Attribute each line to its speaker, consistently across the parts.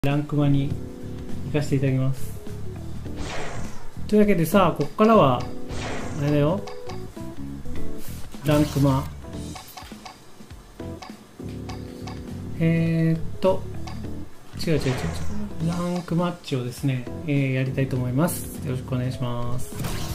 Speaker 1: ランクマに行かせていただきます。というわけでさ、こっからはあれだよ、ランクマ違うランクマッチをですね、やりたいと思います。よろしくお願いします。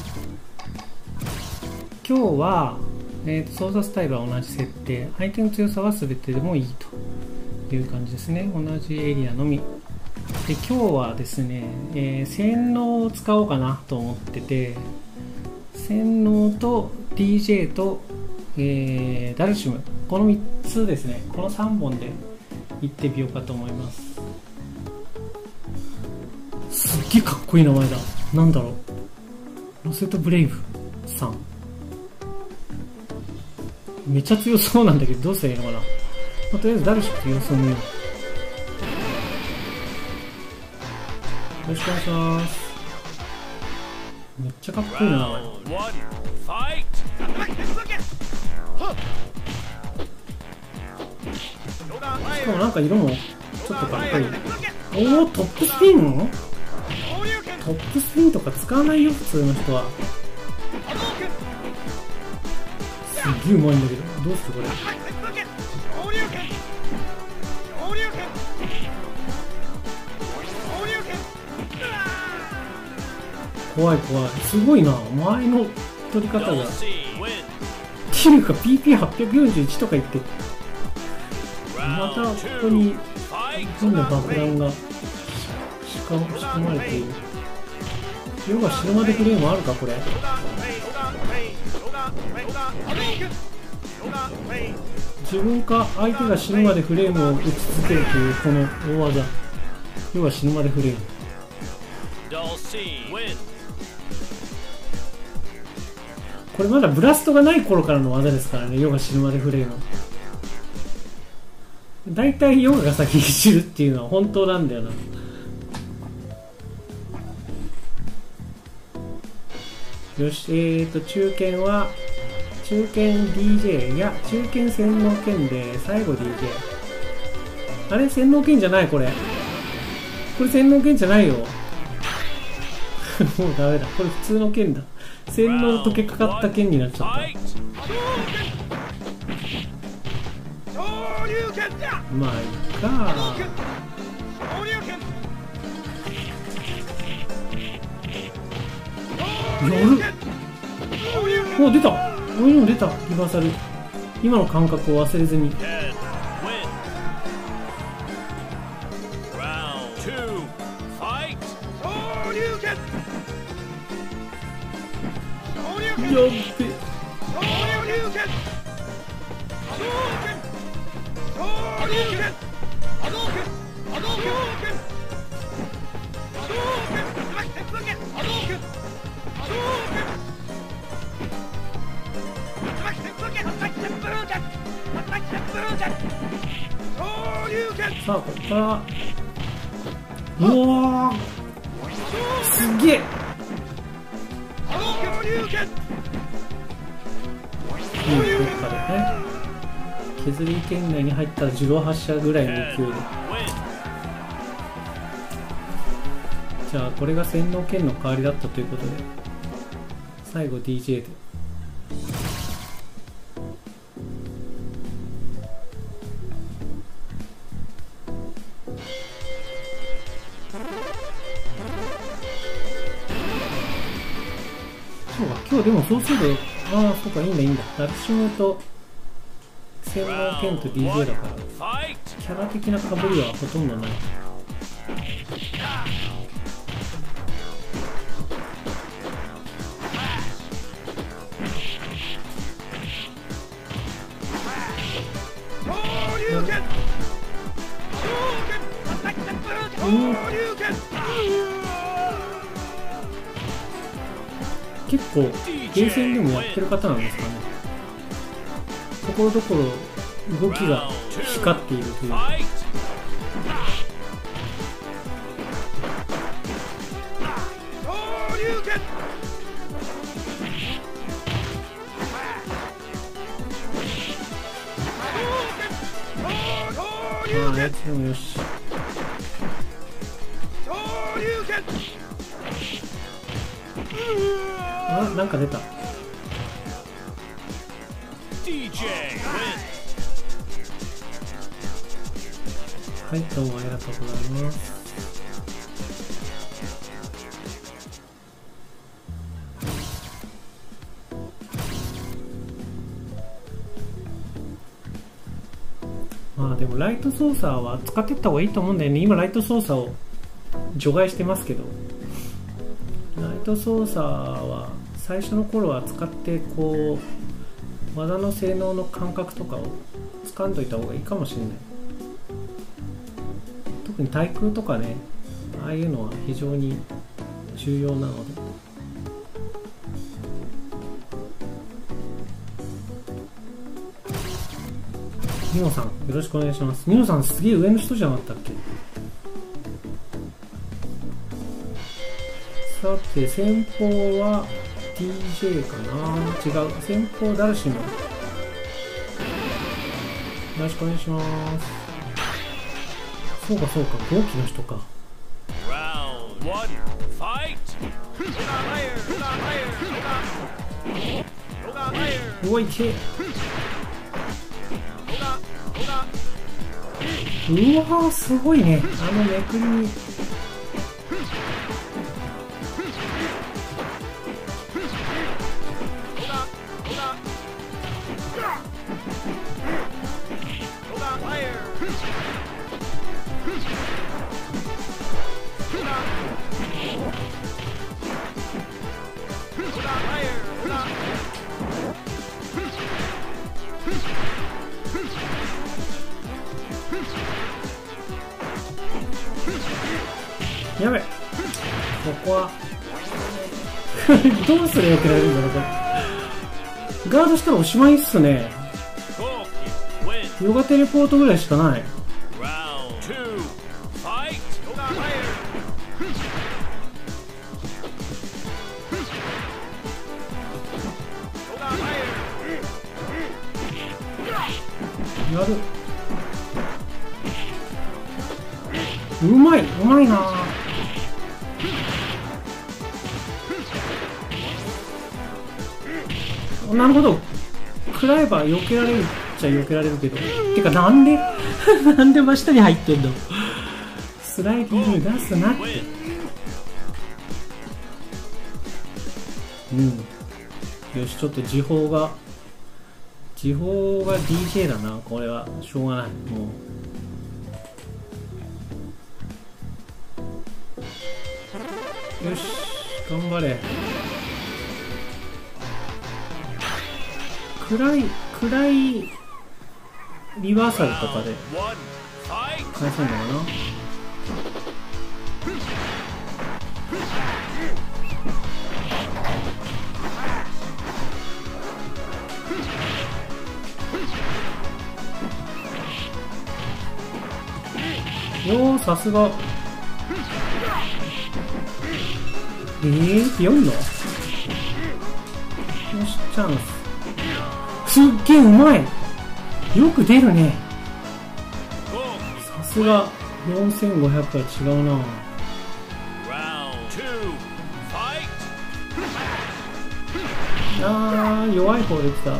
Speaker 1: 今日は、操作スタイルは同じ設定、相手の強さは全てでもいいという感じですね。同じエリアのみで、今日はですね、洗脳を使おうかなと思ってて、洗脳と DJ と、ダルシム、この3つですね、この3本で行ってみようかと思います。すっげえかっこいい名前だ。なんだろう、ロセットブレイブさん、めっちゃ強そうなんだけど、どうしたらいいのかな。とりあえずダルシムと様子を見よう。よろしくお願いします。めっちゃかっこいいな。しかもなんか色もちょっとかっこいい。おお、トップスピン？トップスピンとか使わないよ、普通の人は。すっげえうまいんだけど、どうしてこれ。怖い怖い、すごいな、前の取り方が。っていうか PP841 とか言って、またここに変な爆弾が仕込まれている。要は死ぬまでフレームあるかこれ。自分か相手が死ぬまでフレームを打ち続けるというこの大技、要は死ぬまでフレーム。これまだブラストがない頃からの技ですからね、ヨガ死ぬまでフレーム。だいたいヨガが先に死ぬっていうのは本当なんだよな。よし、中堅は中堅 DJ、 いや中堅洗脳剣で最後 DJ。 あれ洗脳剣じゃない、これ洗脳剣じゃないよもうダメだ、これ普通の剣だ。洗脳溶けかかった剣になっちゃった。まあいいか。お、出た、おいも出た、リバーサル。今の感覚を忘れずに。やっべ。さあここから、うわーすげえ。どっかでね、削り圏内に入ったら自動発射ぐらいの勢いで。じゃあこれが洗脳剣の代わりだったということで、最後 DJ で。そうか、今日でもそうすると、ああそうか、いいんだいいんだ、ダルシムと洗脳剣と DJ だからキャラ的な被りはほとんどない。結構ゲーセンでもやってる方なんですかね。ところどころ動きが光っているというか。ああ、やつでもよし。 あ、なんか出た。はい、どうもありがとうございます。まあでもライト操作は使っていった方がいいと思うんだよね。今ライト操作を除外してますけど、ライト操作は最初の頃は使ってこう技の性能の感覚とかを掴んどいた方がいいかもしれない。特に対空とかね、ああいうのは非常に重要なので。ミノさんよろしくお願いします。ミノさんすげえ上の人じゃなかったっけ。さて先方は DJ かな。違う、先方ダルシムよろしくお願いします。そうかそうか、同期の人か。うわいけ、うわーすごいね、あのめくりに。やべ、ここはどうすれば避けられるんだろう。これガードしたらおしまいっすね。ヨガテレポートぐらいしかない。やる、うまい、うまいな。なるほど、食らえば避けられるっちゃ避けられるけど、てかなんでなんで真下に入ってんの。スライディング出すなって。うん、よし、ちょっと時報が DJ だな。これはしょうがない。もうよし、頑張れ。暗いリバーサルとかで返せんのかな。よー、さすが。4のよし、チャンス。すっげえうまい、よく出るね。さすが4500は違うな。あー、弱い方できた。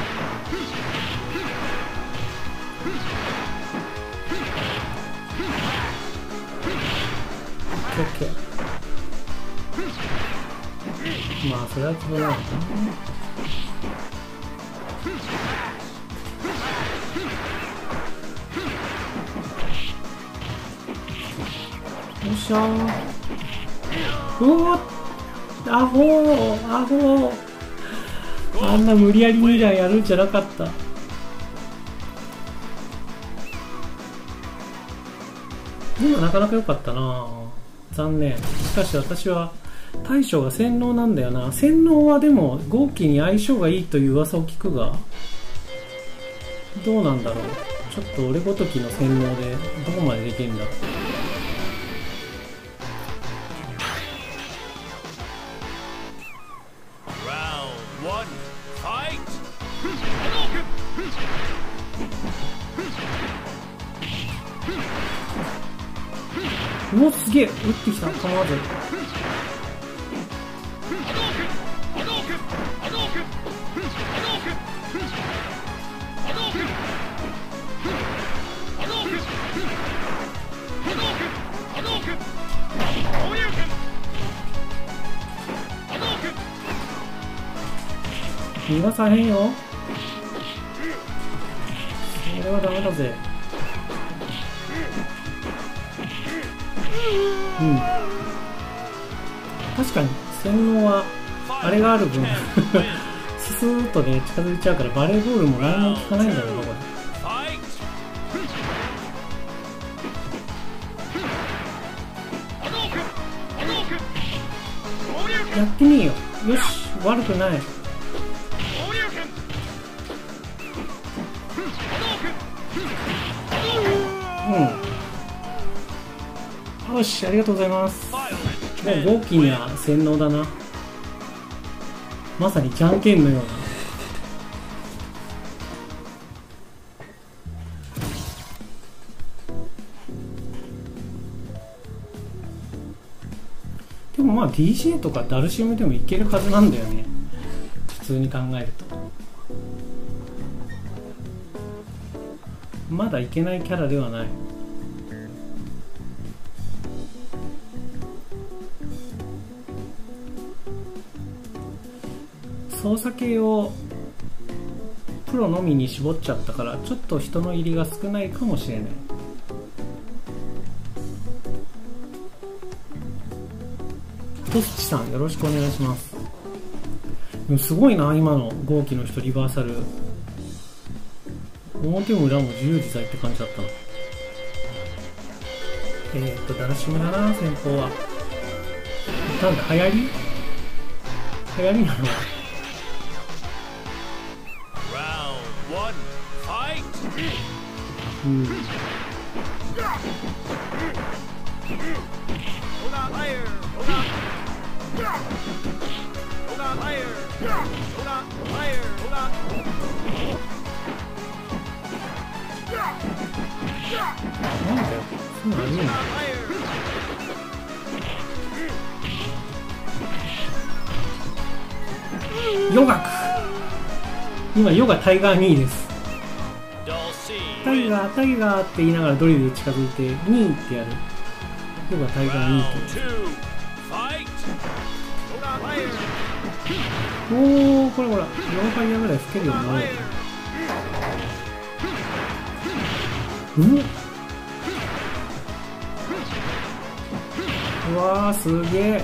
Speaker 1: オッケー。まあそれはつぼないかな。よっしゃー。うおー、アホーアホー、あんな無理やり2段やるんじゃなかった。でもなかなか良かったな。残念。しかし私は大将が洗脳なんだよな。洗脳はでも豪輝に相性がいいという噂を聞くが、どうなんだろう。ちょっと俺ごときの洗脳でどこまでできるんだ。 おお、すげえ、打ってきた、構わず。逃がさへんよ。それはダメだぜ。うん、確かに洗脳はあれがある分ススーッとね近づいちゃうから、バレーボールも何も効かないんだけど、これやってみよう。よし、悪くない。うん、よし、ありがとうございます。もう豪気には洗脳だな。まさにじゃんけんのような。でもまあ DJ とかダルシムでもいけるはずなんだよね、普通に考えると。まだいけないキャラではない。操作系をプロのみに絞っちゃったから、ちょっと人の入りが少ないかもしれない。トスチさん、よろしくお願いします。でもすごいな、今の豪気の人リバーサル。表も裏も自由自在って感じだったな。ダラシムだな、先方は。なんだ、流行りなの。うん。なんだよ、そんなのありえない。ヨガク、今ヨガタイガー2位です。タイガータイガーって言いながらドリルで近づいて2位ってやる。ヨガタイガー2位って。おお、これほら、ヨガファイヤーぐらい吹けるようになる。うわー、すげえ。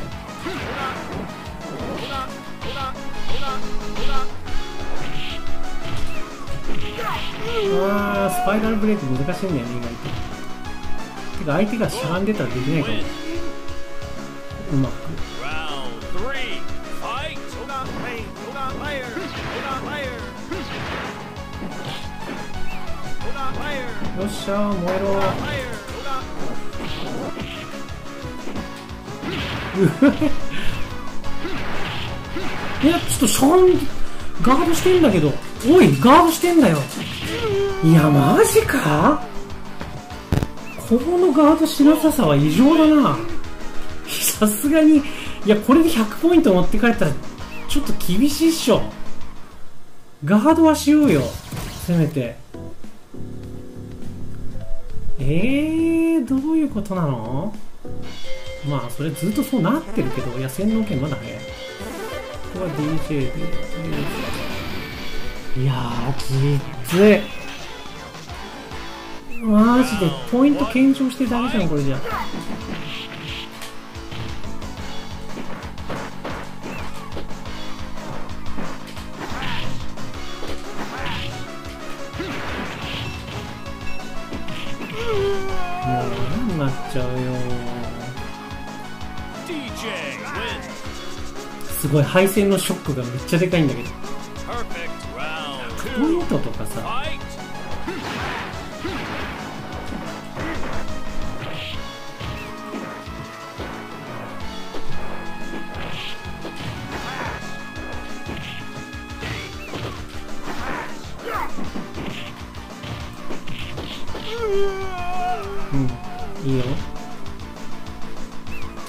Speaker 1: あー、スパイラルブレイク難しいんだよね、意外と。てか相手がしゃがんでたらできないかも、うまく。よっしゃー、燃えろいや、ちょっとショーンガードしてんだけど。おい、ガードしてんだよ。いや、マジか。このガードしなささは異常だな。さすがに、いや、これで100ポイント持って帰ったらちょっと厳しいっしょ。ガードはしようよ、せめて。どういうことなの。まあそれずっとそうなってるけど、いや、洗脳権まだ早い。ここは DJ で、いやー、きつい。マジでポイント検証してダメじゃん、これじゃ。もう何になっちゃうよ。すごい配線のショックがめっちゃでかいんだけど。ポイントとかさ、うん、いいよ。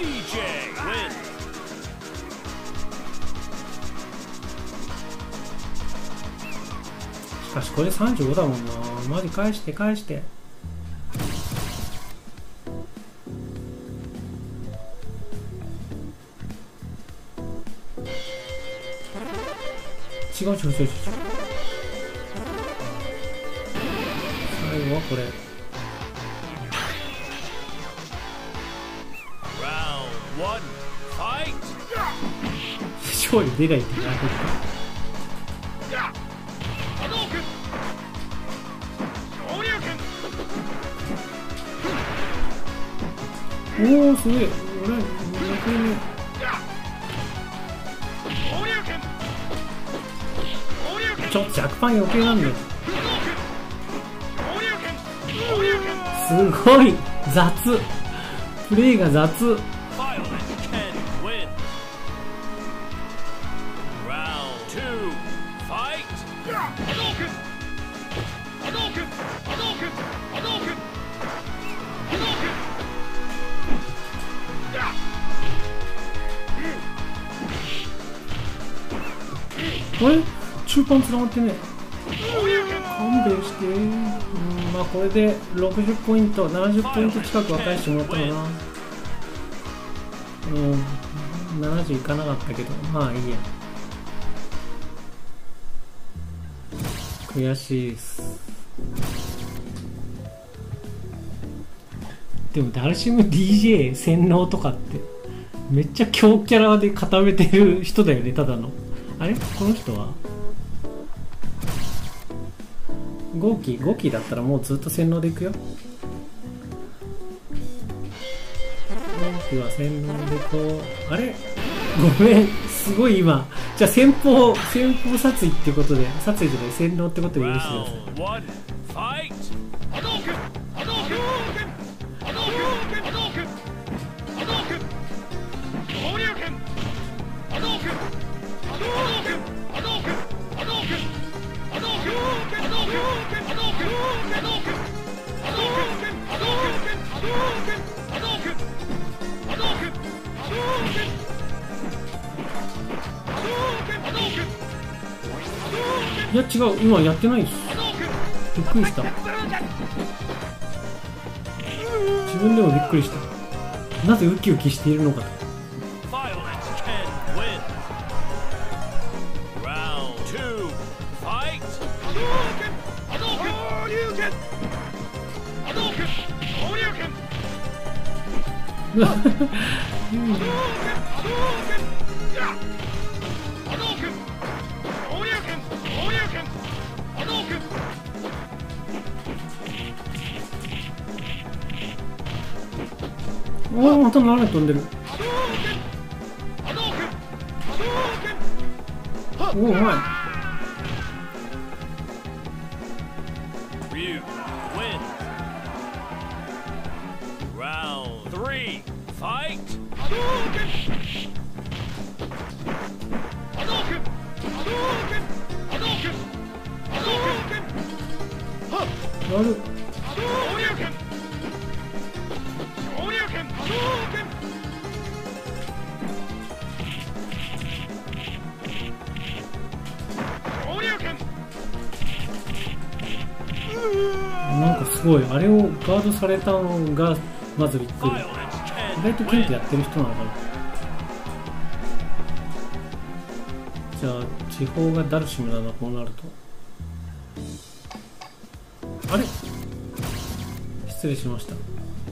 Speaker 1: しかしこれ35だもんな。マジ返して返して。違う違う違う違う。最後はこれ。勝利出ないってなる。おお、すごい。俺、ちょっと若干余計なんだよ。すごい雑。プレイが雑。あれ中間つながってね。勘弁して。まあこれで60ポイント70ポイント近くは返してもらったかな。70いかなかったけど、まあいいや。悔しいです。でもダルシム DJ 洗脳とかってめっちゃ強キャラで固めてる人だよね。ただのあれこの人は5期だったらもうずっと洗脳でいくよ。5期は洗脳でこう、あれごめん、すごい今。じゃあ先方殺意ってことで、殺意じゃない洗脳ってことで許してください。いや違う、今やってないです。びっくりした。自分でもびっくりした。なぜウキウキしているのかと。おお、また斜め飛んでる。おお、うまい。やる。なんかすごい、あれをガードされたのがまずびっくり。意外とケントやってる人なのかな。じゃあ地方がダルシムだな、こうなると。あれ失礼しました。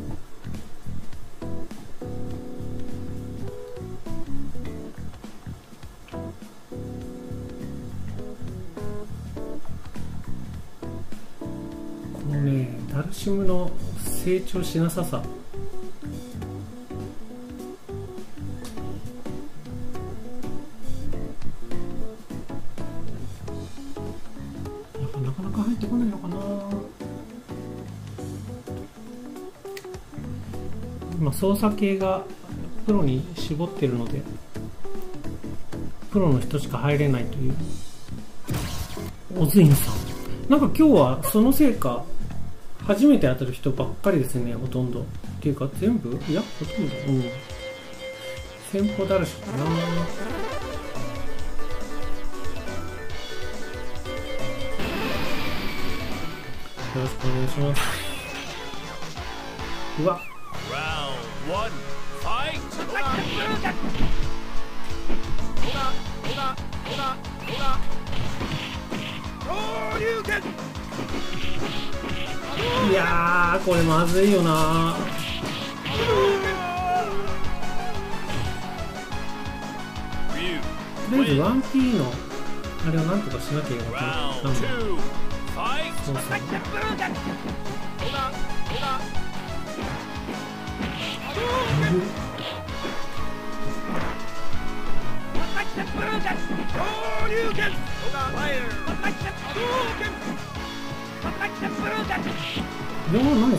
Speaker 1: このね、ダルシムの成長しなささ。なかなか入ってこないのかな。今操作系がプロに絞ってるのでプロの人しか入れないという。オズインさん、なんか今日はそのせいか初めて当たる人ばっかりですね。ほとんどっていうか全部、いやほとんど。 先方ダルシかな。よろしくお願いします。うわっ、いやーこれまずいよな。とりあえず 1P のあれをなんとかしなきゃいけなかった。そうそうでも何それ、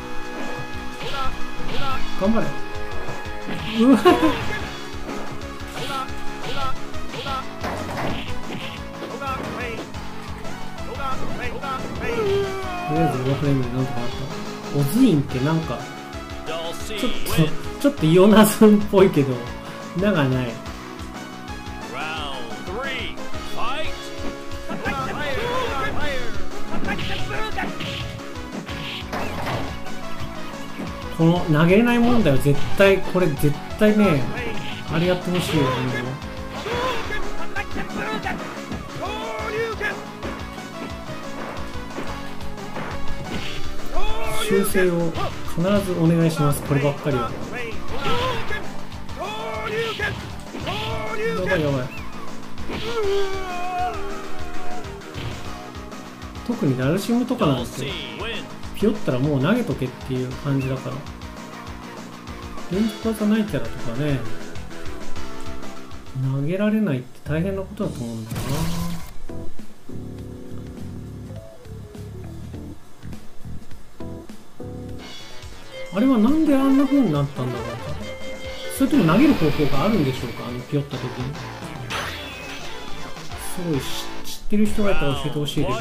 Speaker 1: 頑張れ。うわとりあえず5フレームでなんとかなった。オズインってなんかちょっとイオナズンっぽいけど名がない。この投げれない問題は絶対ね、あれやってほしいよ。修正を必ずお願いします。こればっかりは。やばいやばい。特にダルシムとかなんですよ。ピヨったらもう投げとけっていう感じだから。連続技ないキャラとかね、投げられないって大変なことだと思うんだよな。あれはなんであんな風になったんだろうか。それとも投げる方法があるんでしょうか、ピヨった時に。すごい知ってる人がいたら教えてほしいです。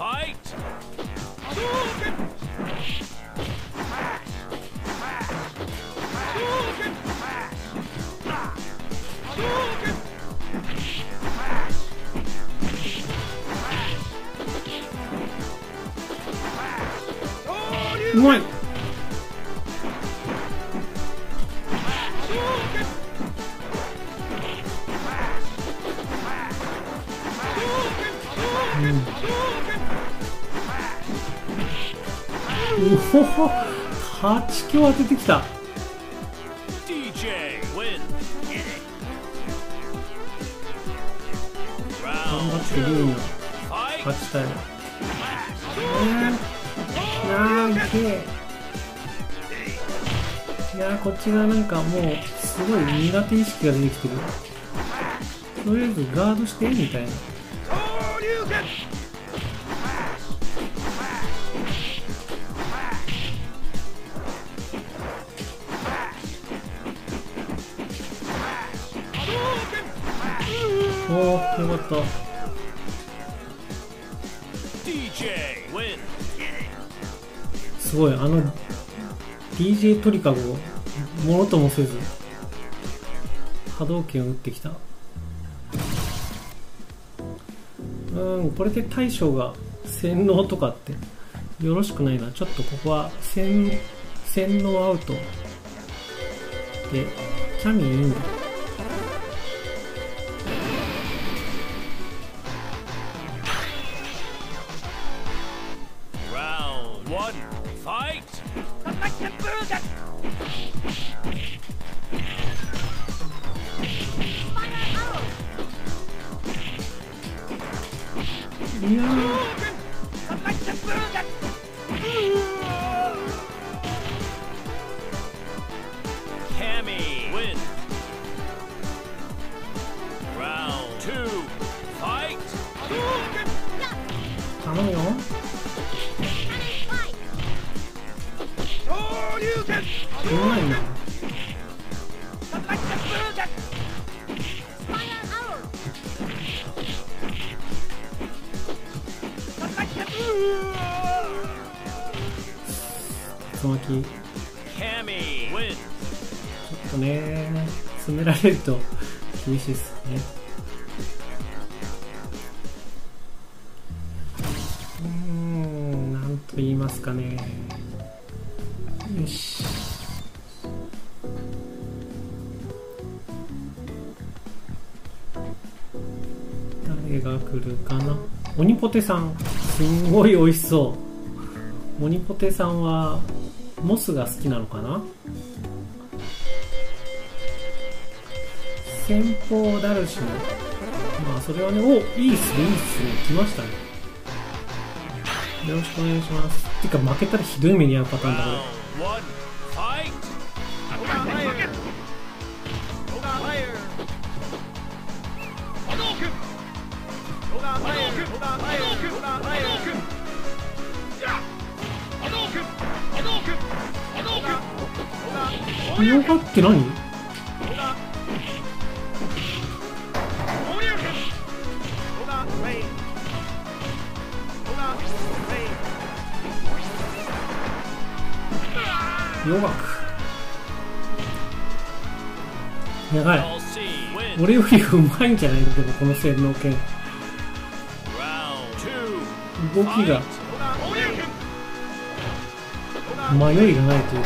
Speaker 1: うまい。うほほ、8強当ててきた。頑張ってリーに勝ちたい。いやー、こっちがなんかもうすごい苦手意識が出てきてる。とりあえずガードしてみたいな。おー、よかった。すごい、DJ 鳥かごをものともせず波動拳を打ってきた。これで大将が洗脳とかってよろしくないな。ちょっとここは洗脳アウトでキャミーいいんだ。いや頼むよ。うまいな。竜巻ちょっとね詰められると厳しいですね。なんと言いますかね。よし。誰が来るかな。オニポテさん、すんごい美味しそう。オニポテさんはモスが好きなのかな。先方ダルシュ、まあそれはね、お、いいっすね、いいっすね、来ましたね。よろしくお願いします。てか負けたらひどい目に遭うパターンだこれ。ヨガって何？ヨガク。やばい。俺よりうまいんじゃないのでもこの洗脳剣。動きが迷いがないというか。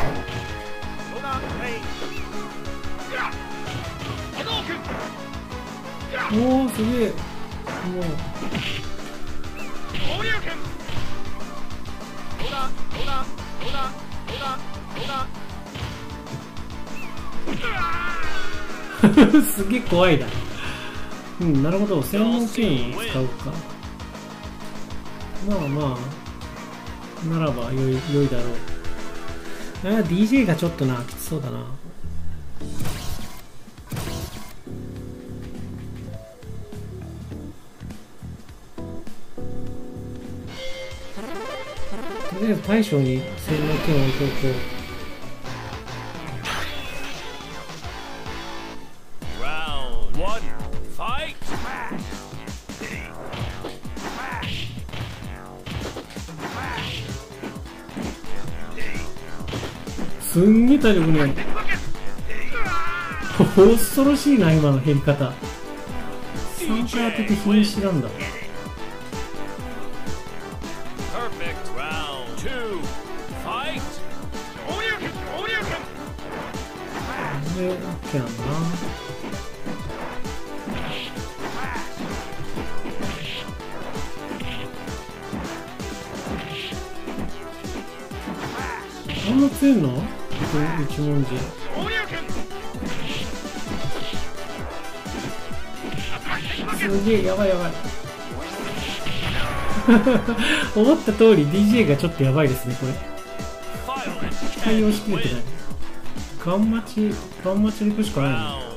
Speaker 1: おお、すげえ。もうすげえ怖いな。うん、なるほど、専門剣を使うか。まあまあならば良いだろう。DJ がちょっとな、きつそうだな。とりあえず大将に専門剣を置いておこう。すんげえ体力ね。恐ろしいな今の減り方。3回当てて瀕死なんだ。で OK なんだな。あんな強いの？一文字。すげえ、やばいやばい。思った通り DJ がちょっとやばいですねこれ。対応しきれてない。ガン待ちで行くしかないの。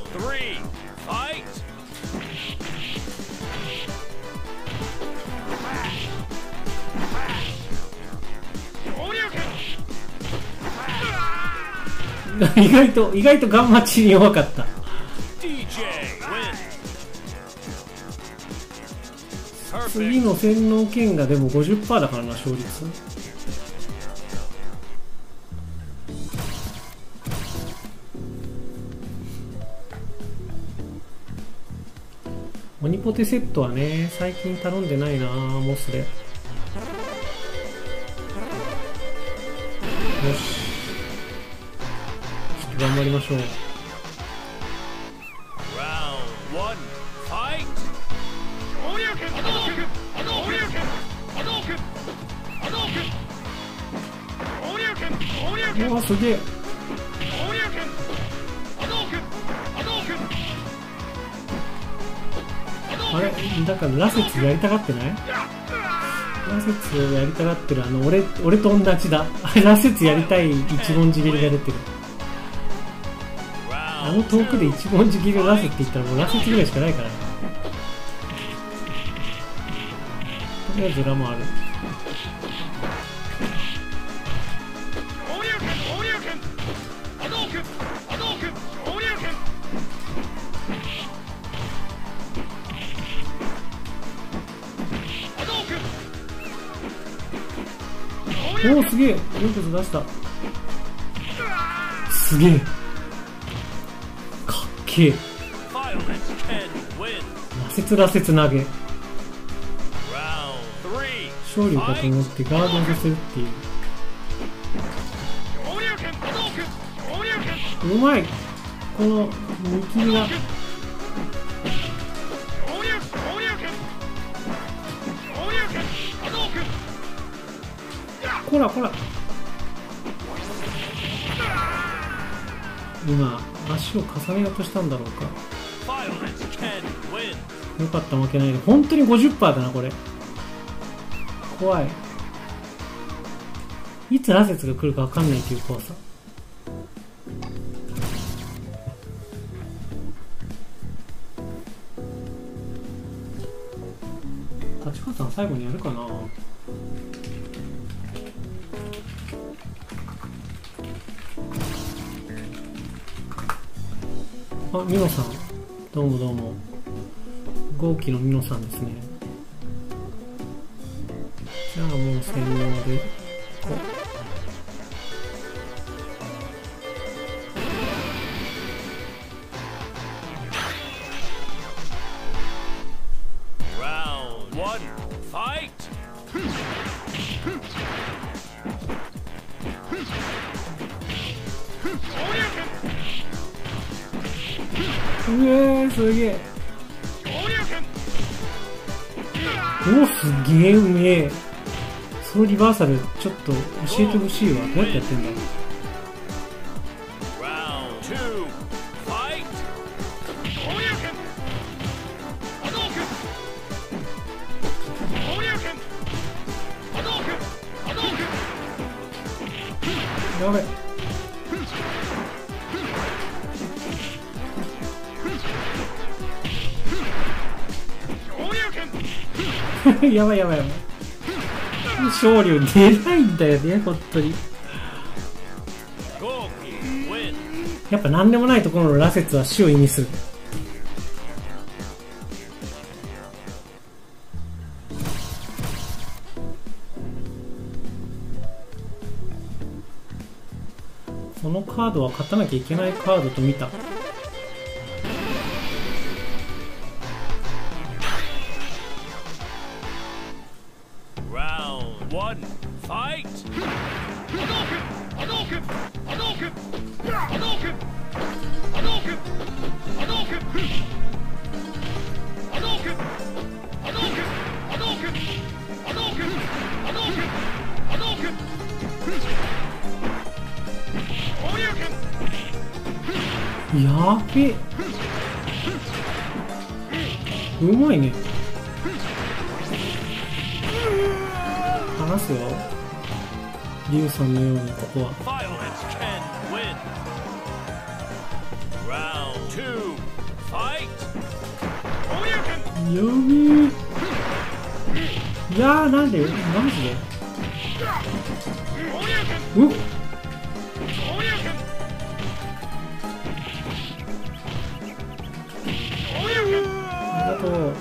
Speaker 1: 意外とガンマチに弱かった。次の洗脳剣がでも 50% だからな、勝率。オニポテセットはね、最近頼んでないな、モスで。よし、頑張りましょう。うわ、すげえ。あれだからラセツやりたがってない？ラセツやりたがってる。俺と同じだ。ラセツやりたい一文字切りが出てる。遠くで一文字切りを出せって言ったらもうラセツぐらいしかないからね。とりあえずラもある。おお、すげえ、よくぞ出した。すげえかっげえ。羅刹投げ。勝利かと思ってガードをするっていう。うまい。この見切りが。こらこら。今足を重ねようとしたんだろうか。よかった、負けないで。本当に 50% だなこれ。怖い。いつ羅刹が来るか分かんないという怖さ。立川さん最後にやるかな。あ、ミノさん、どうもどうも。豪輝のミノさんですね。じゃあもう洗脳でこう。うえー、すげえ。お、すげえうめえ。そのリバーサルちょっと教えてほしいわ。どうやってやってんだろう。やべ。やばいやばいやばい。昇竜出ないんだよね、ほんとに。やっぱ何でもないところの羅刹は死を意味する。このカードは勝たなきゃいけないカードと見た。やべえ。うまいね。離すよ。リュウさんのようにここは。やべえ。いやー、なんでマジでうっ。ありがとう。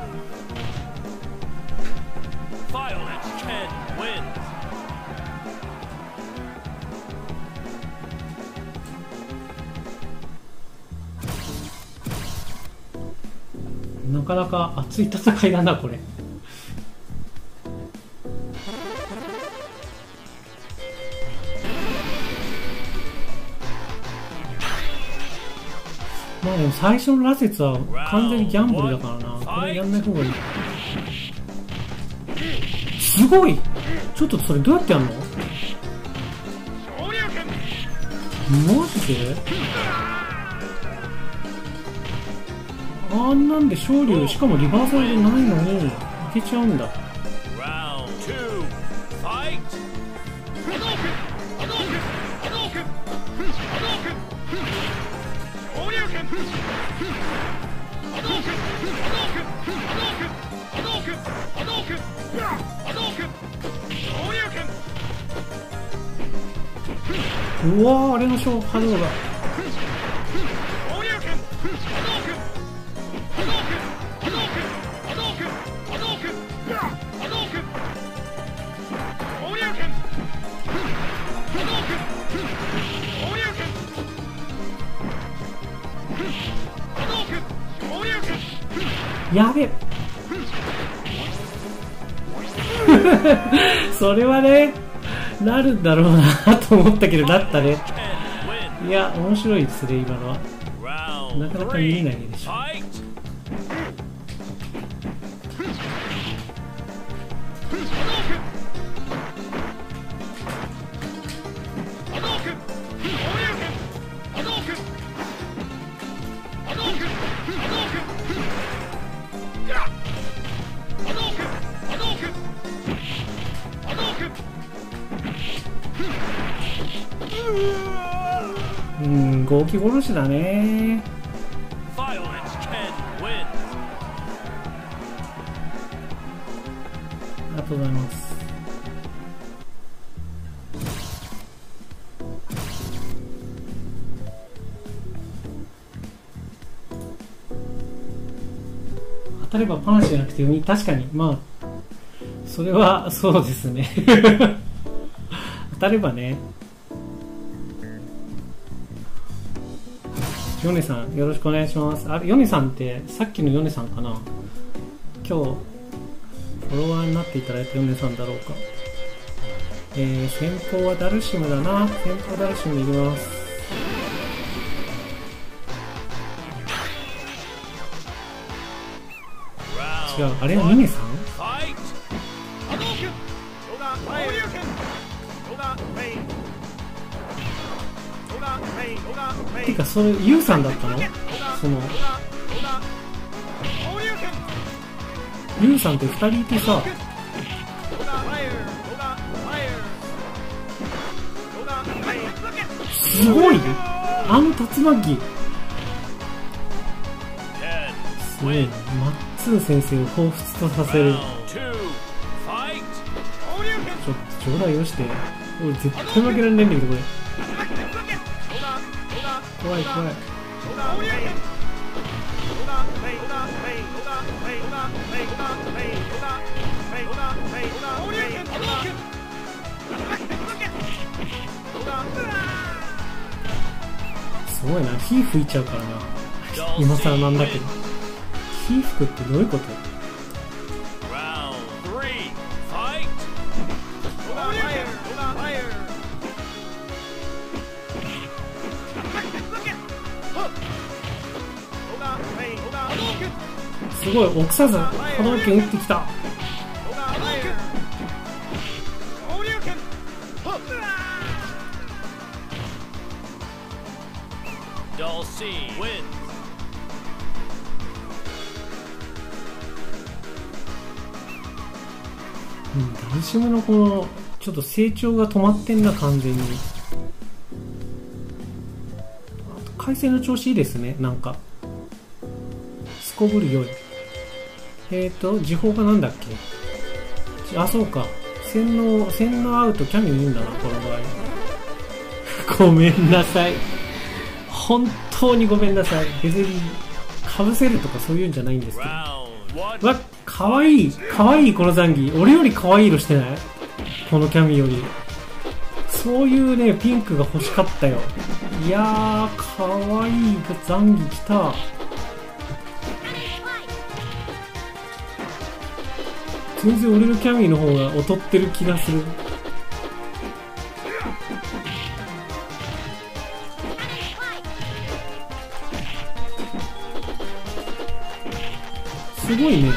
Speaker 1: なかなか熱い戦いだなこれ。まあでも最初の羅刹は完全にギャンブルだからな。これやんない方がいい。すごい。ちょっとそれどうやってやんの？マジで？あんなんで昇竜、しかもリバーサルじゃないのにいけちゃうんだ。うわー、あれの波動が。 やべえそれはねなるんだろうなと思ったけどなったね。いや面白いですね今のは。なかなか見れないでしょ。豪気殺しだね。ありがとうございます。当たればパンチじゃなくて海、確かにまあそれはそうですね当たればね。ヨネさんよろしくお願いします。あれヨネさんってさっきのヨネさんかな。今日フォロワーになっていただいたヨネさんだろうか。先方はダルシムだな。先方ダルシムいきます。違う、あれはミネさん。てかそれユウさんだったの。そのユウさんって2人いてさ、すごいあの竜巻すごい。マッツー先生を彷彿とさせる。ちょっと冗談よして。俺絶対負けられないんだけどこれ。怖い怖い。すごいな、火吹いちゃうからな。今更なんだけど、火吹くってどういうこと。すごい、臆さず波動拳打ってきた。ダルシムのこのちょっと成長が止まってんな完全に。回線の調子いいですね。なんかすこぶる良い。時報がなんだっけ。あ、そうか、洗脳アウトキャミいいんだなこの場合ごめんなさい、本当にごめんなさい。別にかぶせるとかそういうんじゃないんですけど。わ、かわいいかわいい。このザンギ俺よりかわいい色してない？このキャミより。そういうねピンクが欲しかったよ。いやーかわいいザンギきた。全然俺のキャミーの方が劣ってる気がする。すごいね。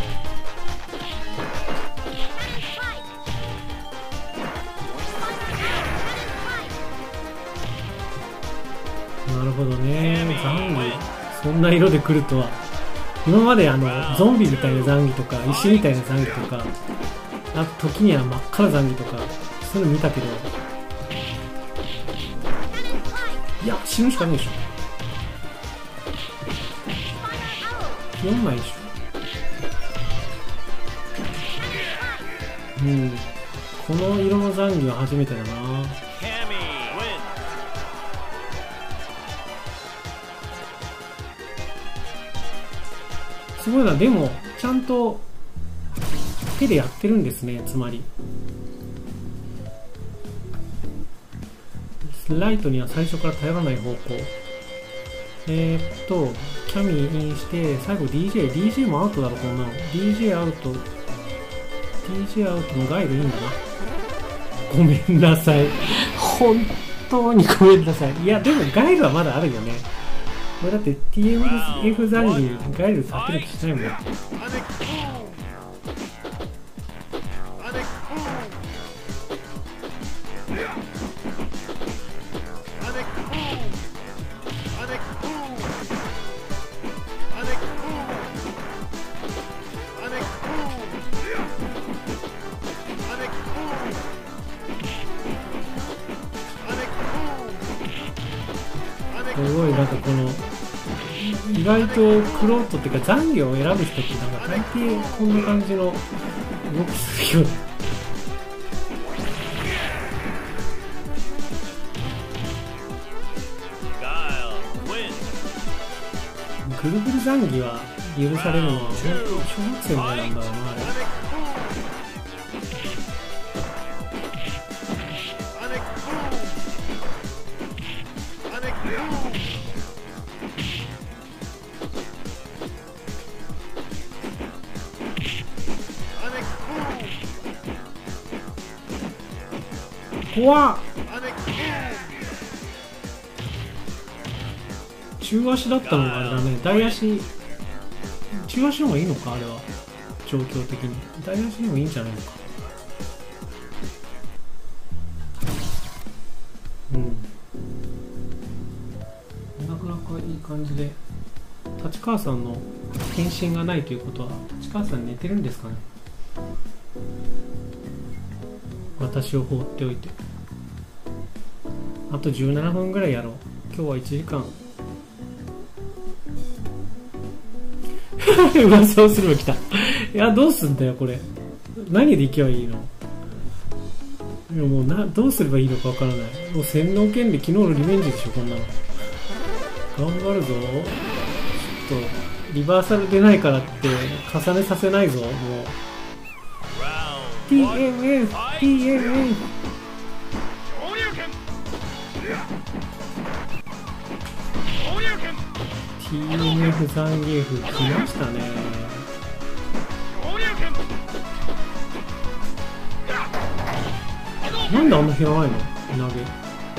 Speaker 1: なるほどね。ザンギそんな色で来るとは。今までゾンビみたいなザンギとか石みたいなザンギとか、あと時には真っ赤なザンギとかそういうの見たけど、いや死ぬしかないでしょ。4枚でしょ。この色のザンギは初めてだな。すごいな。でもちゃんと手でやってるんですね。つまりライトには最初から頼らない方向。 キャミインして最後 DJ もアウトだろこんなの。 DJ アウトのガイルいいんだな。ごめんなさい、本当にごめんなさい。いやでもガイルはまだあるよね。これだって TMF 残留ガイル当てる気しないもん。すごいなんかこの意外とクロートっていうか残業を選ぶ人ってなんか大抵こんな感じの動きするよね。ぐるぐる残儀は許されるのは本当小学生の前なんだろうなあれ。怖っ。中足だったのがあれだね。大足中足の方がいいのかあれは。状況的に大足の方がいいんじゃないのか。なかなかいい感じで。立川さんの返信がないということは立川さん寝てるんですかね。私を放っておいてあと17分ぐらいやろう。今日は1時間噂をすれば来た。いやどうすんだよこれ。何で行けばいいの。いやもうどうすればいいのかわからない。もう洗脳権利昨日のリベンジでしょこんなの。頑張るぞ。ちょっとリバーサル出ないからって重ねさせないぞもう。TMF TMF 残芸風来ましたね。なんであんな減らないの投げ。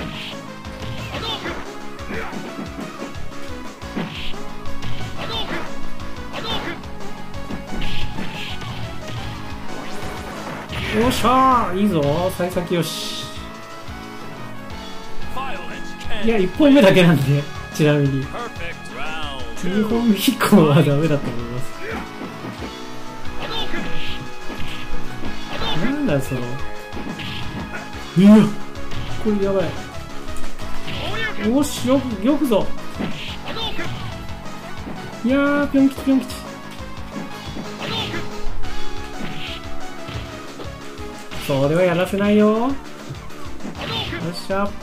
Speaker 1: よっしゃーいいぞ幸先よし。いや1本目だけなんでちなみに2本目以降はダメだと思います。なんだそのいやこれやばい。おしよくぞ。いやーぴょん吉ぴょん吉。それはやらせないよ。よっしゃ。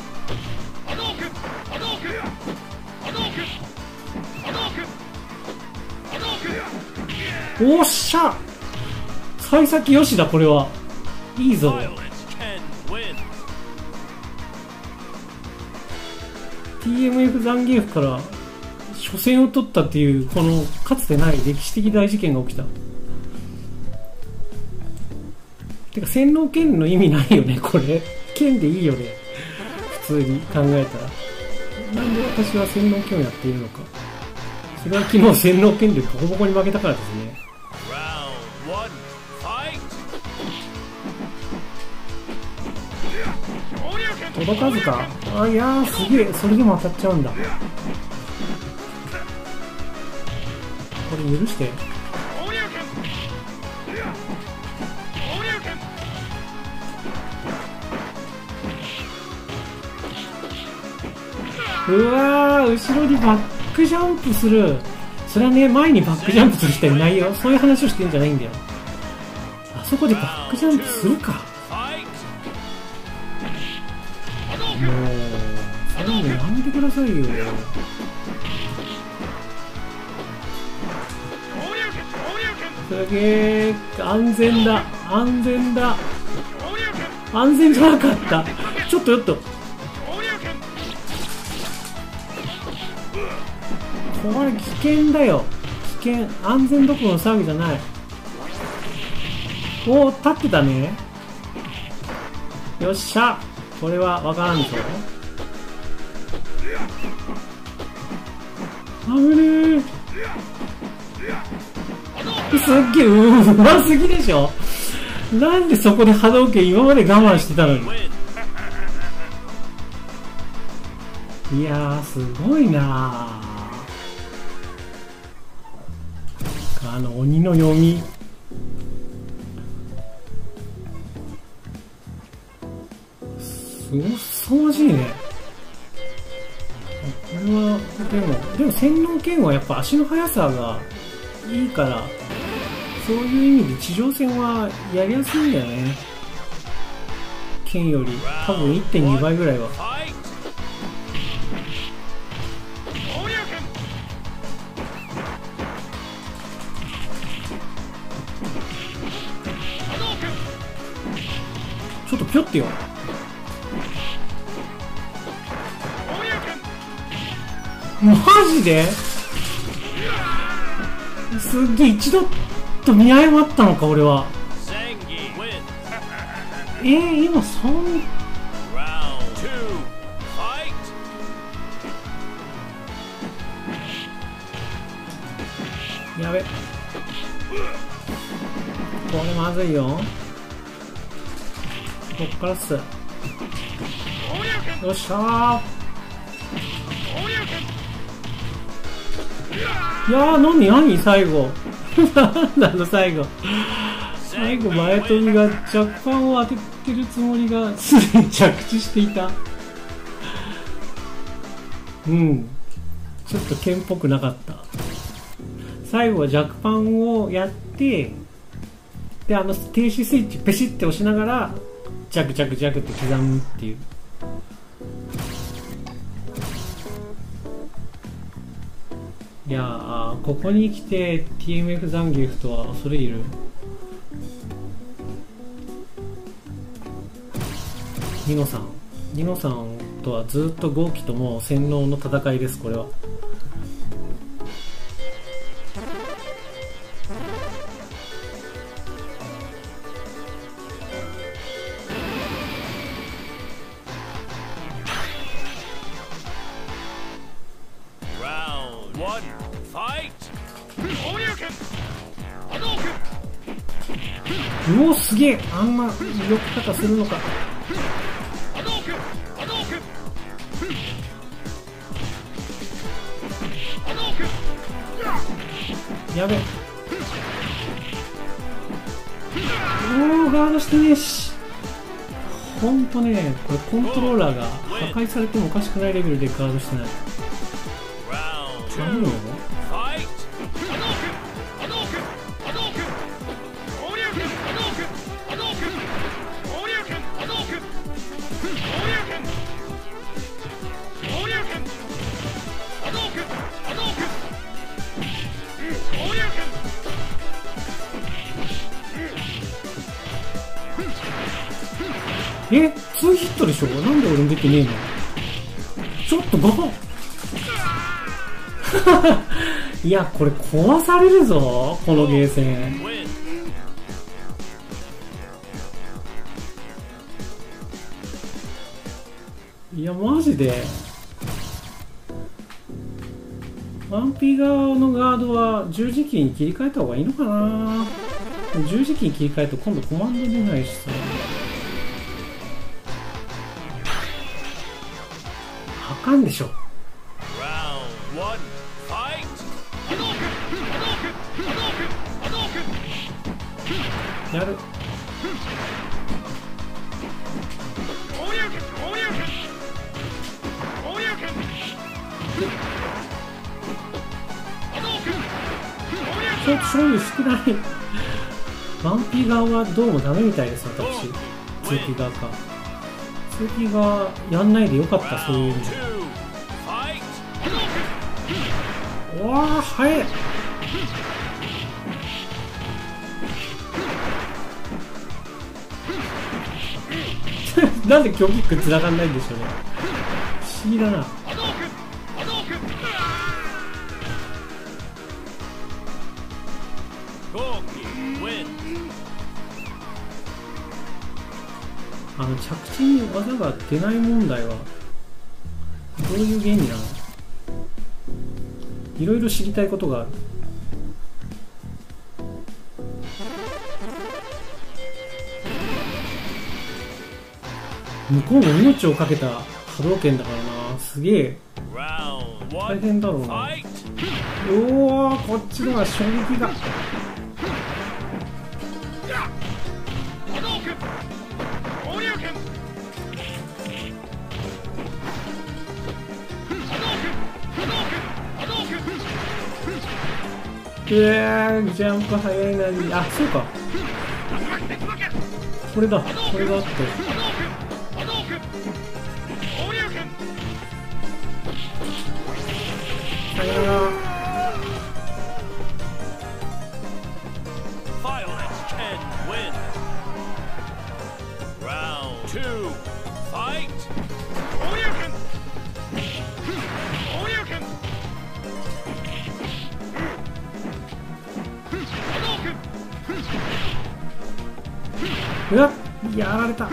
Speaker 1: おっしゃ幸先よしだこれは。いいぞ。TMF 残芸譜から初戦を取ったっていうこのかつてない歴史的大事件が起きた。てか洗脳剣の意味ないよねこれ。剣でいいよね普通に考えたら。なんで私は洗脳剣をやっているのか。それは昨日洗脳剣でボコボコに負けたからですね。届かずか。あいやーすげえ。それでも当たっちゃうんだ。これ許して。うわー後ろにバックジャンプする。それはね前にバックジャンプする人いないよ。そういう話をしてんじゃないんだよ。あそこでバックジャンプするか。もうそれもやめてくださいよ。すげー安全だ安全だ。安全じゃなかった。ちょっとこれ危険だよ。危険。安全どころの騒ぎじゃない。おお、立ってたね。よっしゃ。これはわからんぞ。危ねえ。すっげえうますぎでしょ。なんでそこで波動拳今まで我慢してたのに。いやー、すごいなー。鬼の読み。すごすまじいね。これは、でも洗脳剣はやっぱ足の速さがいいから、そういう意味で地上戦はやりやすいんだよね。剣より多分 1.2 倍ぐらいは。ちょっとぴょってよ。マジですっげえ一度と見誤ったのか俺は。今そんやべ、これまずいよ。こっからっす。よっしゃー。いやー、何最後なんだろ最後前飛びが若干を当ててるつもりがすでに着地していた。ちょっと剣っぽくなかった。最後は弱パンをやって、で停止スイッチペシッて押しながらジャクジャクジャクって刻むっていう。いやー、ここに来て TMF ザンギエフとは恐れ入る。ニノさんとはずっと豪輝とも洗脳の戦いです。これはうお、すげえ。あんな避け方するのか。やべ。おお、ガードしてねえし。ほんとね、これコントローラーが破壊されてもおかしくないレベルでガードしてない。頼むよ。2ヒットでしょ。なんで俺出てねえの。ちょっといや、これ壊されるぞこのゲーセン。いやマジでワンピー側のガードは十字キーに切り替えた方がいいのかな。十字キーに切り替えると今度コマンド出ないしさ。あかんでしょ。やる。ちょっと勝負少ない。ワンピー側はどうもダメみたいです。私通気側か。通気側やんないでよかった。そういう意味で。うわー、速い。なんで強キック繋がんないんでしょうね。不思議だな。 着地に技が出ない問題はどういう原理なの？いろいろ知りたいことがある。向こうも命をかけた波動拳だからな。すげえ大変だろうな。おお、こっちのは衝撃が。ジャンプ早いなに。あ、そうか、これだ、これがあって。さよなら。うわっ、やられた。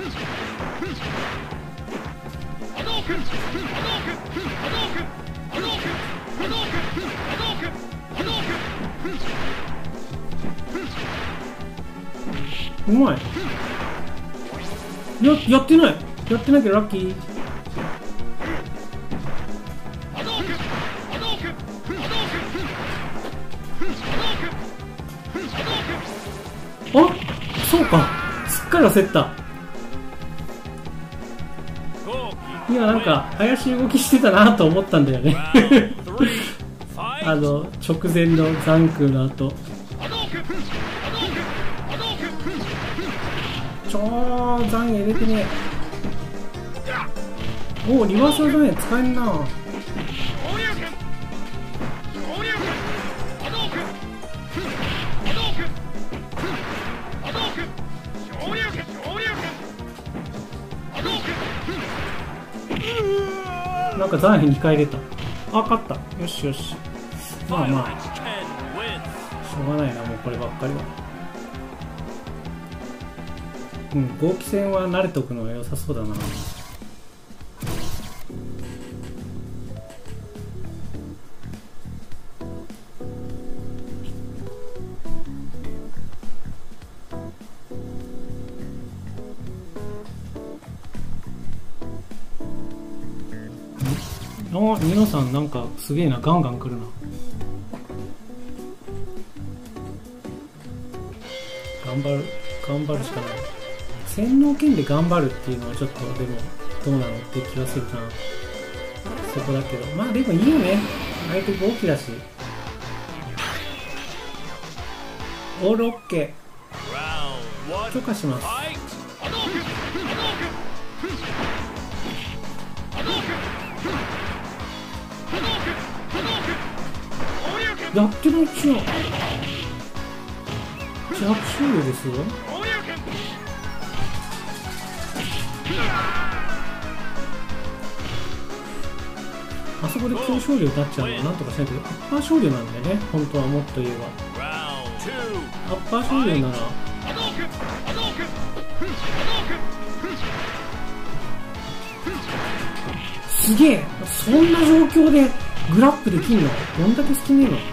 Speaker 1: うまい。やってない。やってないけどラッキー。あ、そうか、すっかり焦った。今なんか怪しい動きしてたなと思ったんだよね直前の残空の後。残影入れてねえ。おお、リバーサル残影使えんな。なんか残影2回出た。あ、勝った。よしよし。まあまあしょうがないな、もうこればっかりは。うん、合気戦は慣れとくのが良さそうだな。ニノさんなんかすげえな、ガンガン来るな。頑張るしかない。洗脳剣で頑張るっていうのはちょっとでもどうなのって気がするな。そこだけど、まあでもいいよね、相手合気だし。オールオッケー、許可します。やってないっちゅうの。ジャック終了ですよ。あそこで強勝利になっちゃうのはなんとかしないけど、アッパー勝利なんだよね、本当は。もっと言えばアッパー勝利ならすげえ。そんな状況でグラップできんの？どんだけ好きねえの？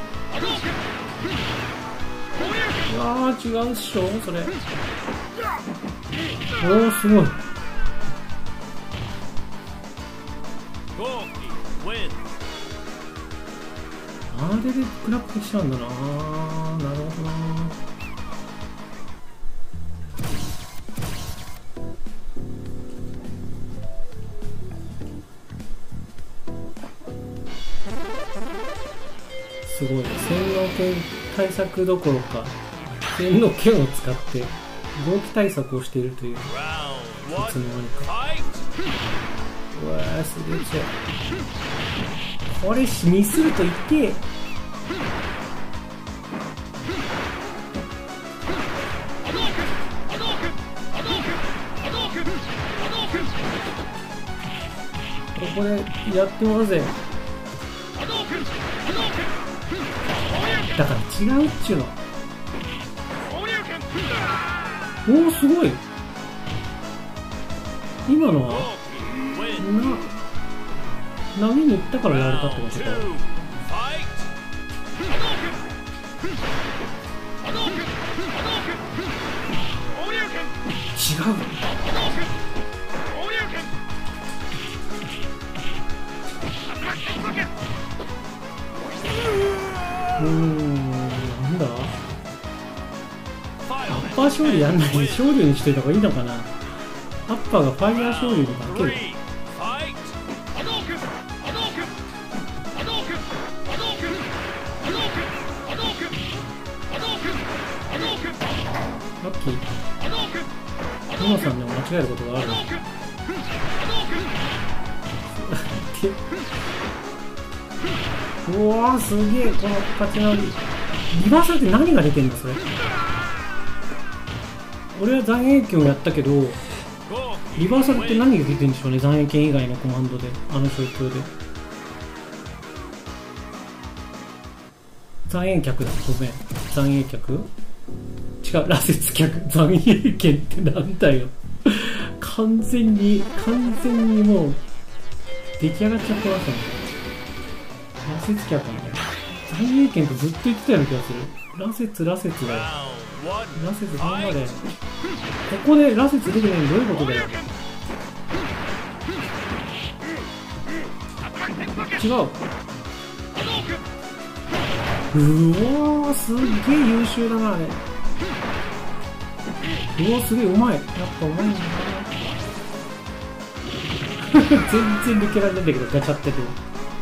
Speaker 1: うわー、違うっしょそれ。おお、すごい。あれでグラップしちゃうんだな。なるほどな。すごい。洗脳剣対策どころか洗脳剣を使って合気対策をしているという、いつの間にか。うわー、すげえ強い。これミスるといってここでやってもらうぜ。だから違うっちゅうの。 おお、すごい。今のは波に行ったからやれたってことか。違う。なんだ、アッパー勝利やんないで勝利にしてた方がいいのかな。アッパーがファイヤー勝利に化ける。ラッキー。モノさんでも間違えることがある。うわー、すげえ、この勝ち直り。リバーサルって何が出てんだそれ。俺は残影剣をやったけど、リバーサルって何が出てんでしょうね。残影剣以外のコマンドで、あの状況で。残影脚だ、ごめん。残影脚違う、螺旋脚。残影剣ってなんだよ。完全にもう出来上がっちゃってますね。螺旋脚なんだよ。残影剣ってずっと言ってたような気がする。螺旋だよ。螺旋頑張れ。ここで螺旋出てないのどういうことだよ。違う。うおー、すっげえ優秀だなあれ。うおー、すげえうまい。やっぱうまいんだな。全然抜けられないんだけど、ガチャってても。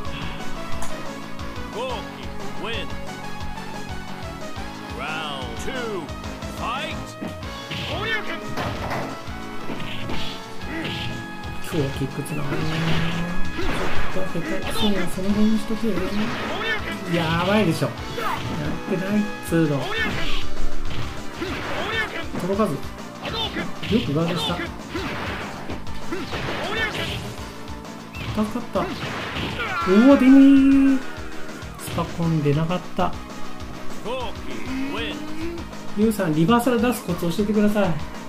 Speaker 1: 今日はキックつながるね。ちょっと下手くそにはその辺にしとけよ。やばいでしょ。やってないっつうの。届かず。よくガードした。助かった。おお、でにー。スパコンでなかった。ユウさん、リバーサル出すコツ教えてください。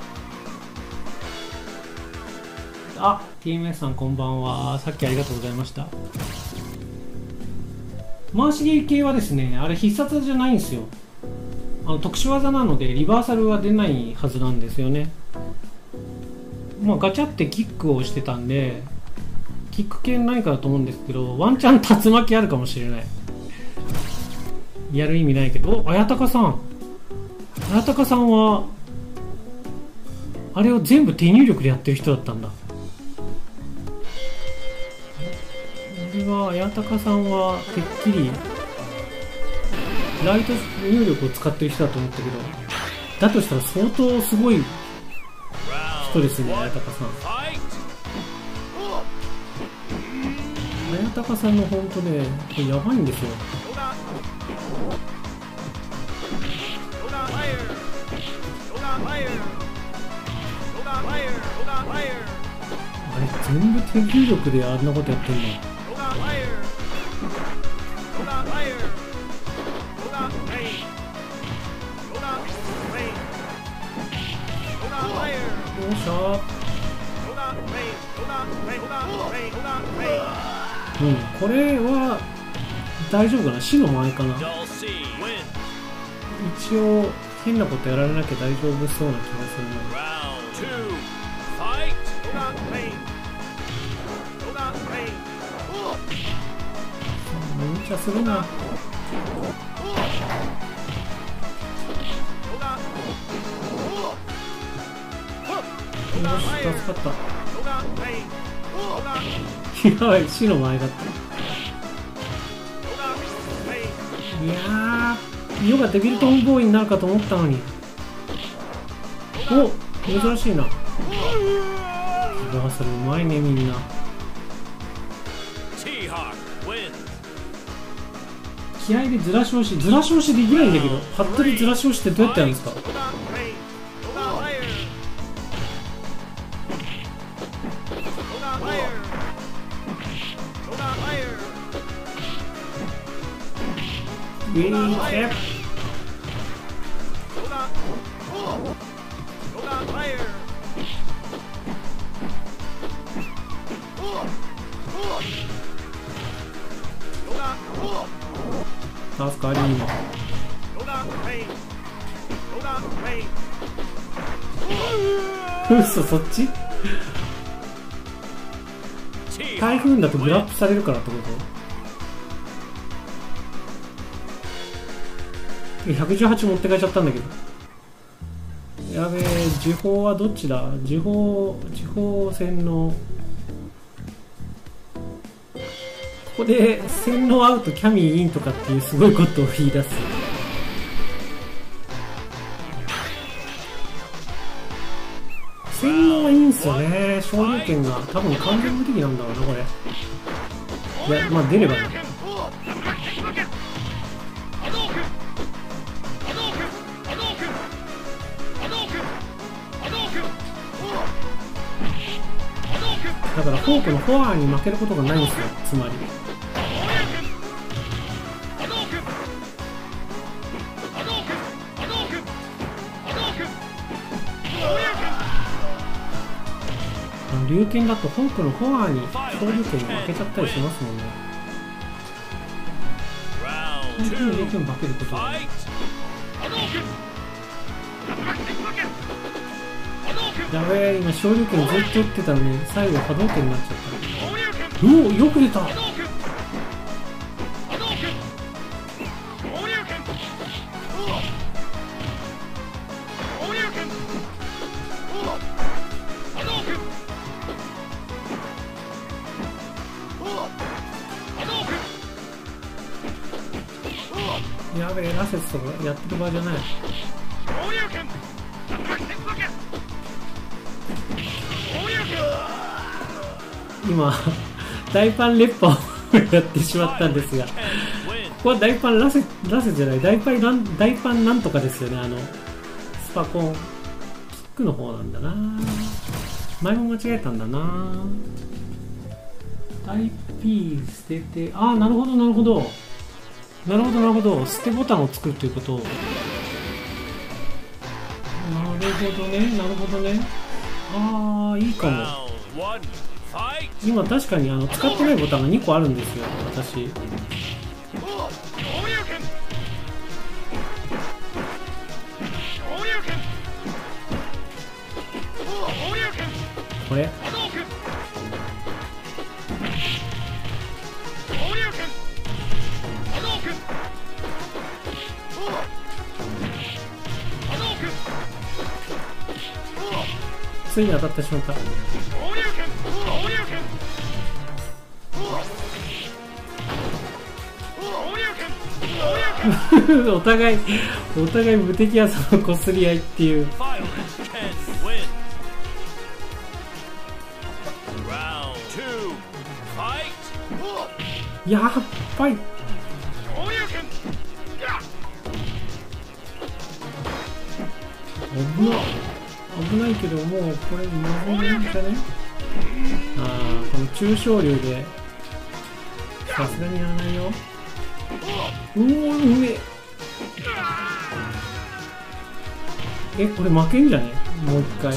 Speaker 1: あ、TMS さんこんばんは。さっきありがとうございました。回し切り系はですね、あれ必殺じゃないんですよ。特殊技なのでリバーサルは出ないはずなんですよね。まあガチャってキックをしてたんで、キック系何かだと思うんですけど、ワンチャン竜巻あるかもしれない。やる意味ないけど。お、綾鷹さん。綾鷹さんはあれを全部手入力でやってる人だったんだ。俺は綾鷹さんはてっきりライト入力を使ってる人だと思ったけど、だとしたら相当すごい人ですね、綾鷹さん。綾鷹さんの本当ね、これやばいんですよ。あれ全部手入力であんなことやってんの。よっしゃー。これは大丈夫かな。死の前かな。一応変なことやられなきゃ大丈夫そうな気がするな。無茶するな。よし、助かった。やばい、死の前だった。いやー、よかったビルトンボーイになるかと思ったのに。お、珍しいな。リバーサルうまいねみんな。気合でずらし押しできないんだけど、服部ずらし押しってどうやってやるんですか。 助かり。嘘、そっち？台風だとグラップされるからってこと？ 118 持って帰っちゃったんだけど。やべえ、時報はどっちだ？時報洗脳。ここで洗脳アウトキャミーインとかっていうすごいことを言い出す。洗脳はいいんすよね。昇竜拳が多分完全無敵なんだろうな、これ。いや、まあ出ればね。だからフォークのフォアに負けることがないんですよ、つまり。龍拳だとフォークのフォアに昇竜拳に負けちゃったりしますもんね。龍拳に負けることはない。やべえ、今昇竜拳ずっと打ってたのに最後波動拳になっちゃった。おお、よく出た。やべえ、ラセスとかやってる場合じゃない。今大パン烈火をやってしまったんですが、ここは大パンラセじゃない、大パンなんとかですよね。スパコンキックの方なんだな。前も間違えたんだな。大 P 捨てて、ああ、なるほどなるほどなるほどなるほど、捨てボタンを作るということ。なるほどね、なるほどね。ああ、いいかも。今確かに使ってないボタンが2個あるんですよ、私。これついに当たってしまった。お互い無敵技のこすり合いっていう。やっばい。危ないけど、もうこれまずいんじゃね。ああ、この中小流でさすがにやらないよ。うお、うめえ。これ負けんじゃね。もう一回。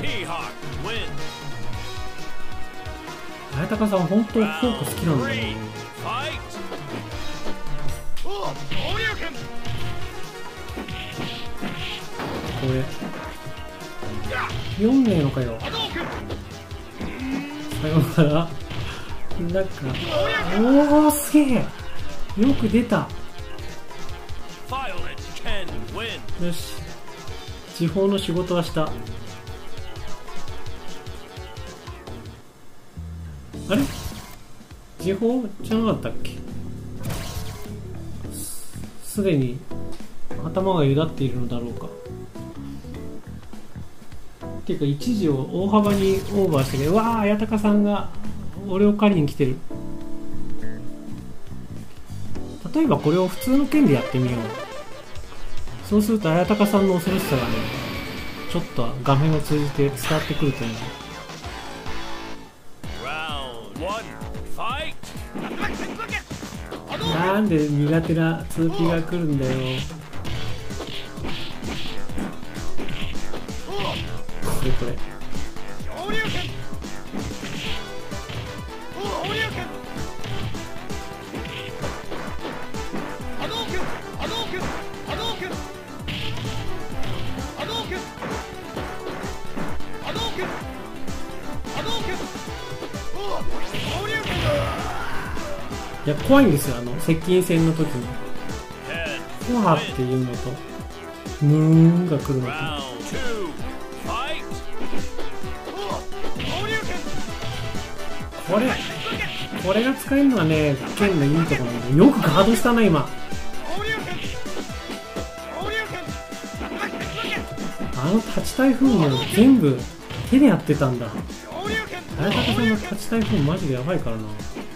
Speaker 1: 綾鷹さん本当フォーク好きなんだよ。これ4名のかよ。さよなら。なんか、おお、すげえ。よく出た。よし、地方の仕事はした。あれ、時報じゃなかったっけ。すでに頭がゆだっているのだろうか。っていうか一時を大幅にオーバーしてね。うわー、綾鷹さんが俺を狩りに来てる。例えばこれを普通の剣でやってみよう。そうすると綾鷹さんの恐ろしさがね、ちょっと画面を通じて伝わってくると思う。なんで苦手な 2P が来るんだよ。 するこれ。いや怖いんですよ、接近戦の時にフォアっていうのとムーンが来るのと。これが使えるのはね剣のいいところなんで、よくガードしたな今。立ち台風も全部手でやってたんだ。綾鷹さんの立ち台風マジでやばいからな。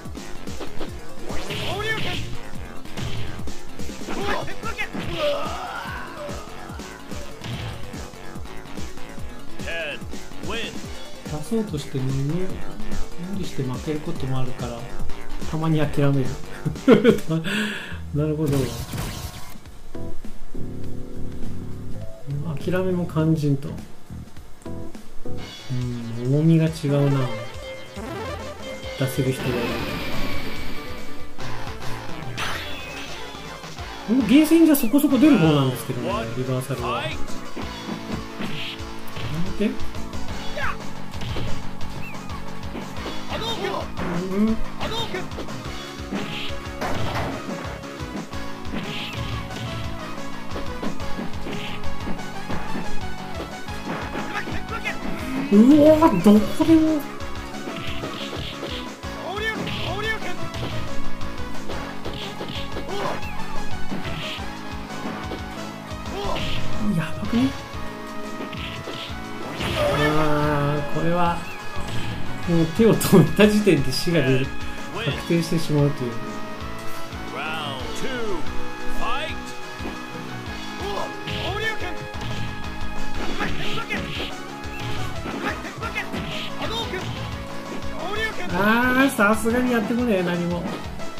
Speaker 1: 出そうとして無理して負けることもあるからたまに諦めるなるほど、諦めも肝心と。重みが違うな、出せる人がいる。ゲーセンじゃそこそこ出る方なんですけどね、リバーサルは。なんでうわー、どこでもやばくね。これはもう手を止めた時点で死が出る、確定してしまうという。さすがにやってこねえ、何も。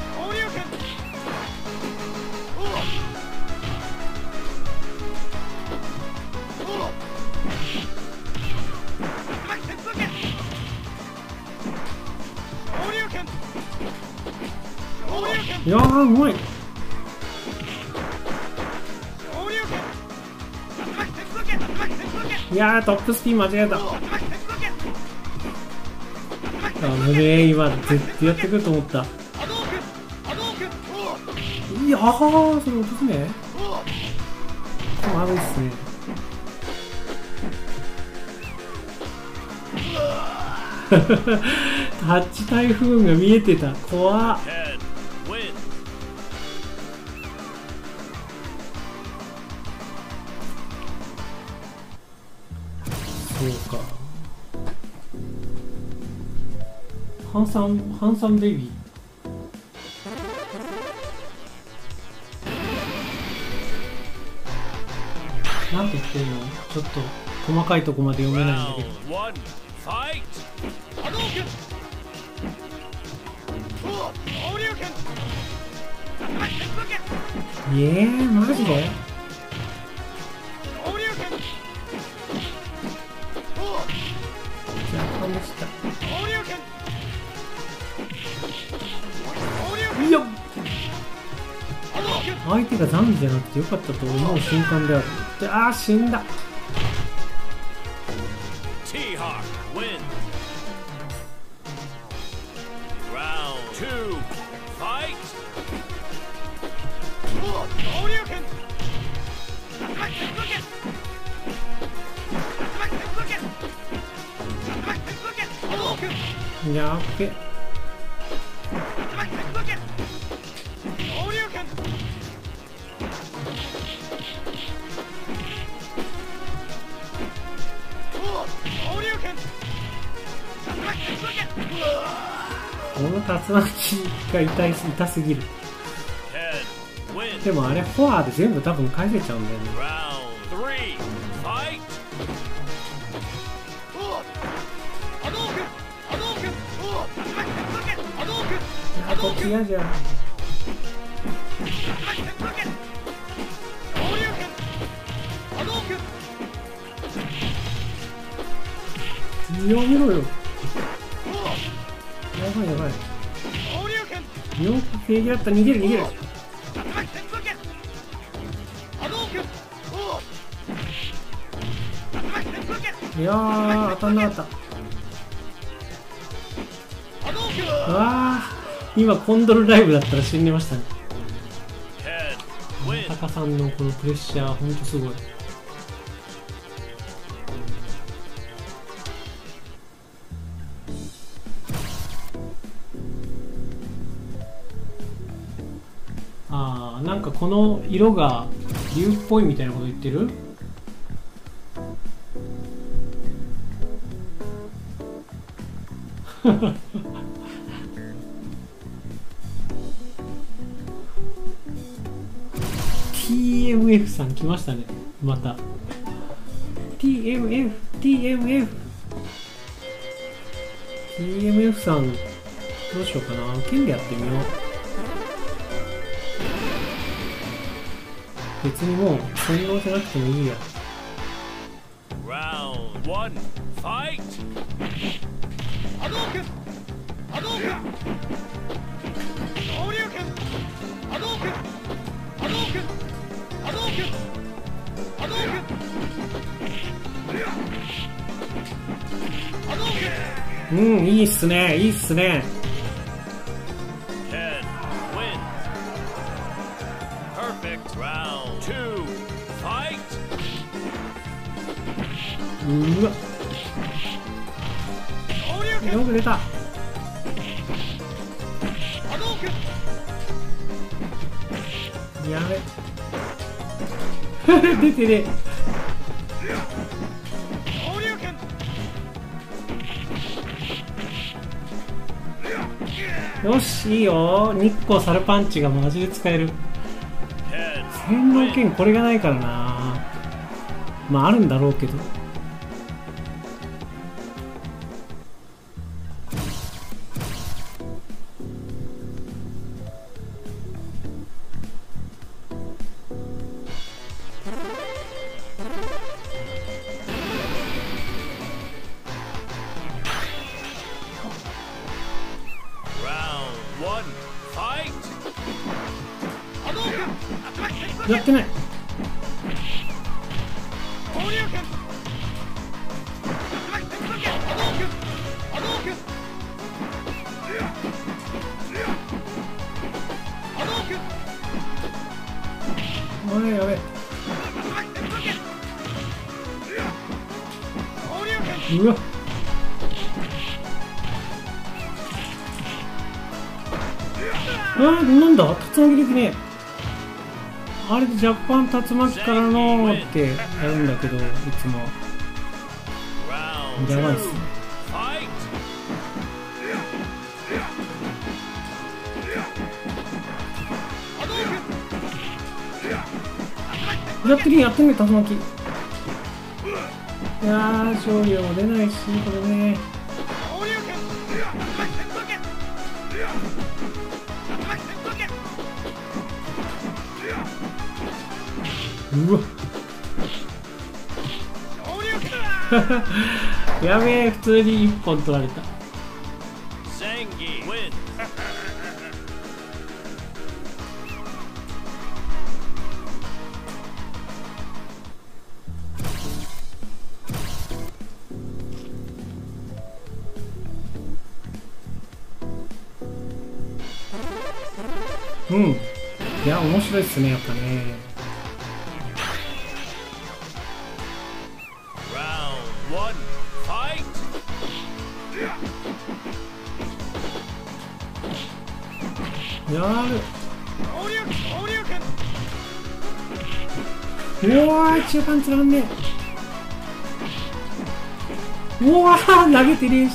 Speaker 1: いやー、うまい。いやー、トップスピン間違えた。今絶対やってくると思った。いやー、それ落とすね。悪いっすね。タッチ台風が見えてた。怖っ。そうか。ハンサンベイビー。なんて言ってんの？ちょっと細かいとこまで読めないんだけど。マジで？いや、相手がザンビじゃなくてよかったと思う瞬間である。ああ、死んだ。やっべ。この竜巻が痛すぎる。でもあれフォアで全部多分返せちゃうんだよね。こっち嫌じゃん。 やめろよ。やばいやばい。よく平気だった。逃げる逃げる。いやー、当たんなかった。うわー、今コンドルライブだったら死んでましたね。タカさんのこのプレッシャー、ほんとすごい。あー、なんかこの色が竜っぽいみたいなこと言ってるTMF さん来ましたね。また TMF さん、どうしようかな。剣でやってみよう。別にもう洗脳じゃなくてもいいや。うん、いいっすね、いいっすね。うわ、よく出た。やべ出てね。よし、いいよ。日光サルパンチがマジで使える。洗脳剣これがないからな。まああるんだろうけど。やってない。おいやべ。うわ。なんだ、竜巻できねえ。あれでジャパン竜巻からのってやるんだけど、いつもやばいっすね。やってるやってる竜巻。いやー、勝利も出ないし、これね。うわやべえ、普通に1本取られた。うん、いや面白いっすね、やっぱね。やる。うわー、中間つらんねえ。うわー、投げてねえし。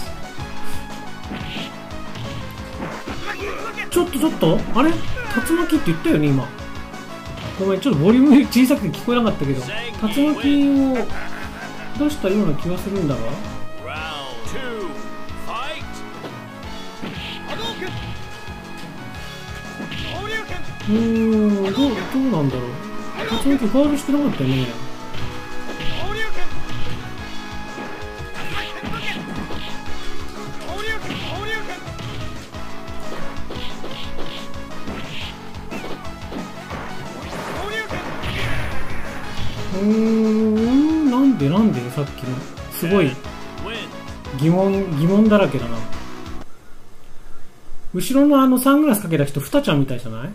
Speaker 1: ちょっとあれ、竜巻って言ったよね今。ごめん、ちょっとボリューム小さくて聞こえなかったけど、竜巻を出したような気がするんだが。どうなんだろう。竜巻ファウルしてなかったよね。 なんでさっきのすごい疑問だらけだな。後ろのサングラスかけた人、ふたちゃんみたいじゃない？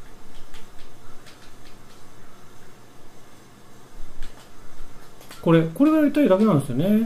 Speaker 1: これがやりたいだけなんですよね。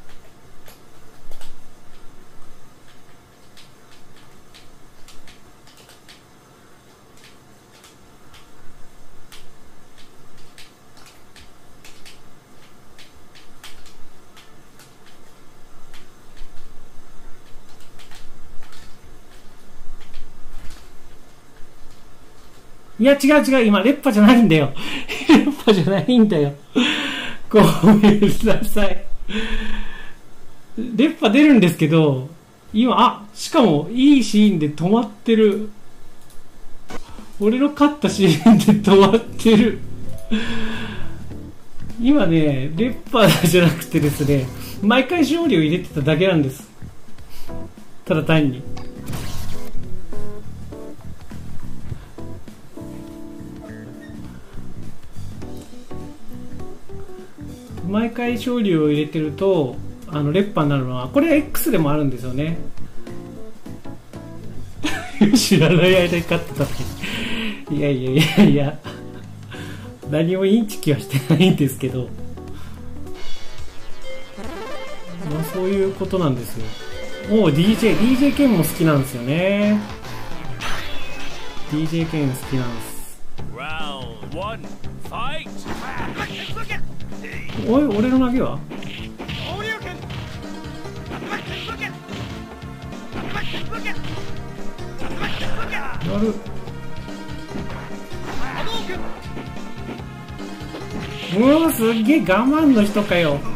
Speaker 1: いや、違う、今、烈波じゃないんだよ。烈波じゃないんだよ。ごめんなさい。烈波出るんですけど、今、しかも、いいシーンで止まってる。俺の勝ったシーンで止まってる。今ね、烈波じゃなくてですね、毎回勝利を入れてただけなんです。ただ単に。毎回勝利を入れてると烈波になるのは、これは X でもあるんですよね。知らない間に勝ってたって。いや何もインチキはしてないんですけど、まあ、そういうことなんですよ。DJ ケンも好きなんですよね。 DJ ケン好きなんです。おい、俺の投げはやる。うわ、すっげえ我慢の人かよ。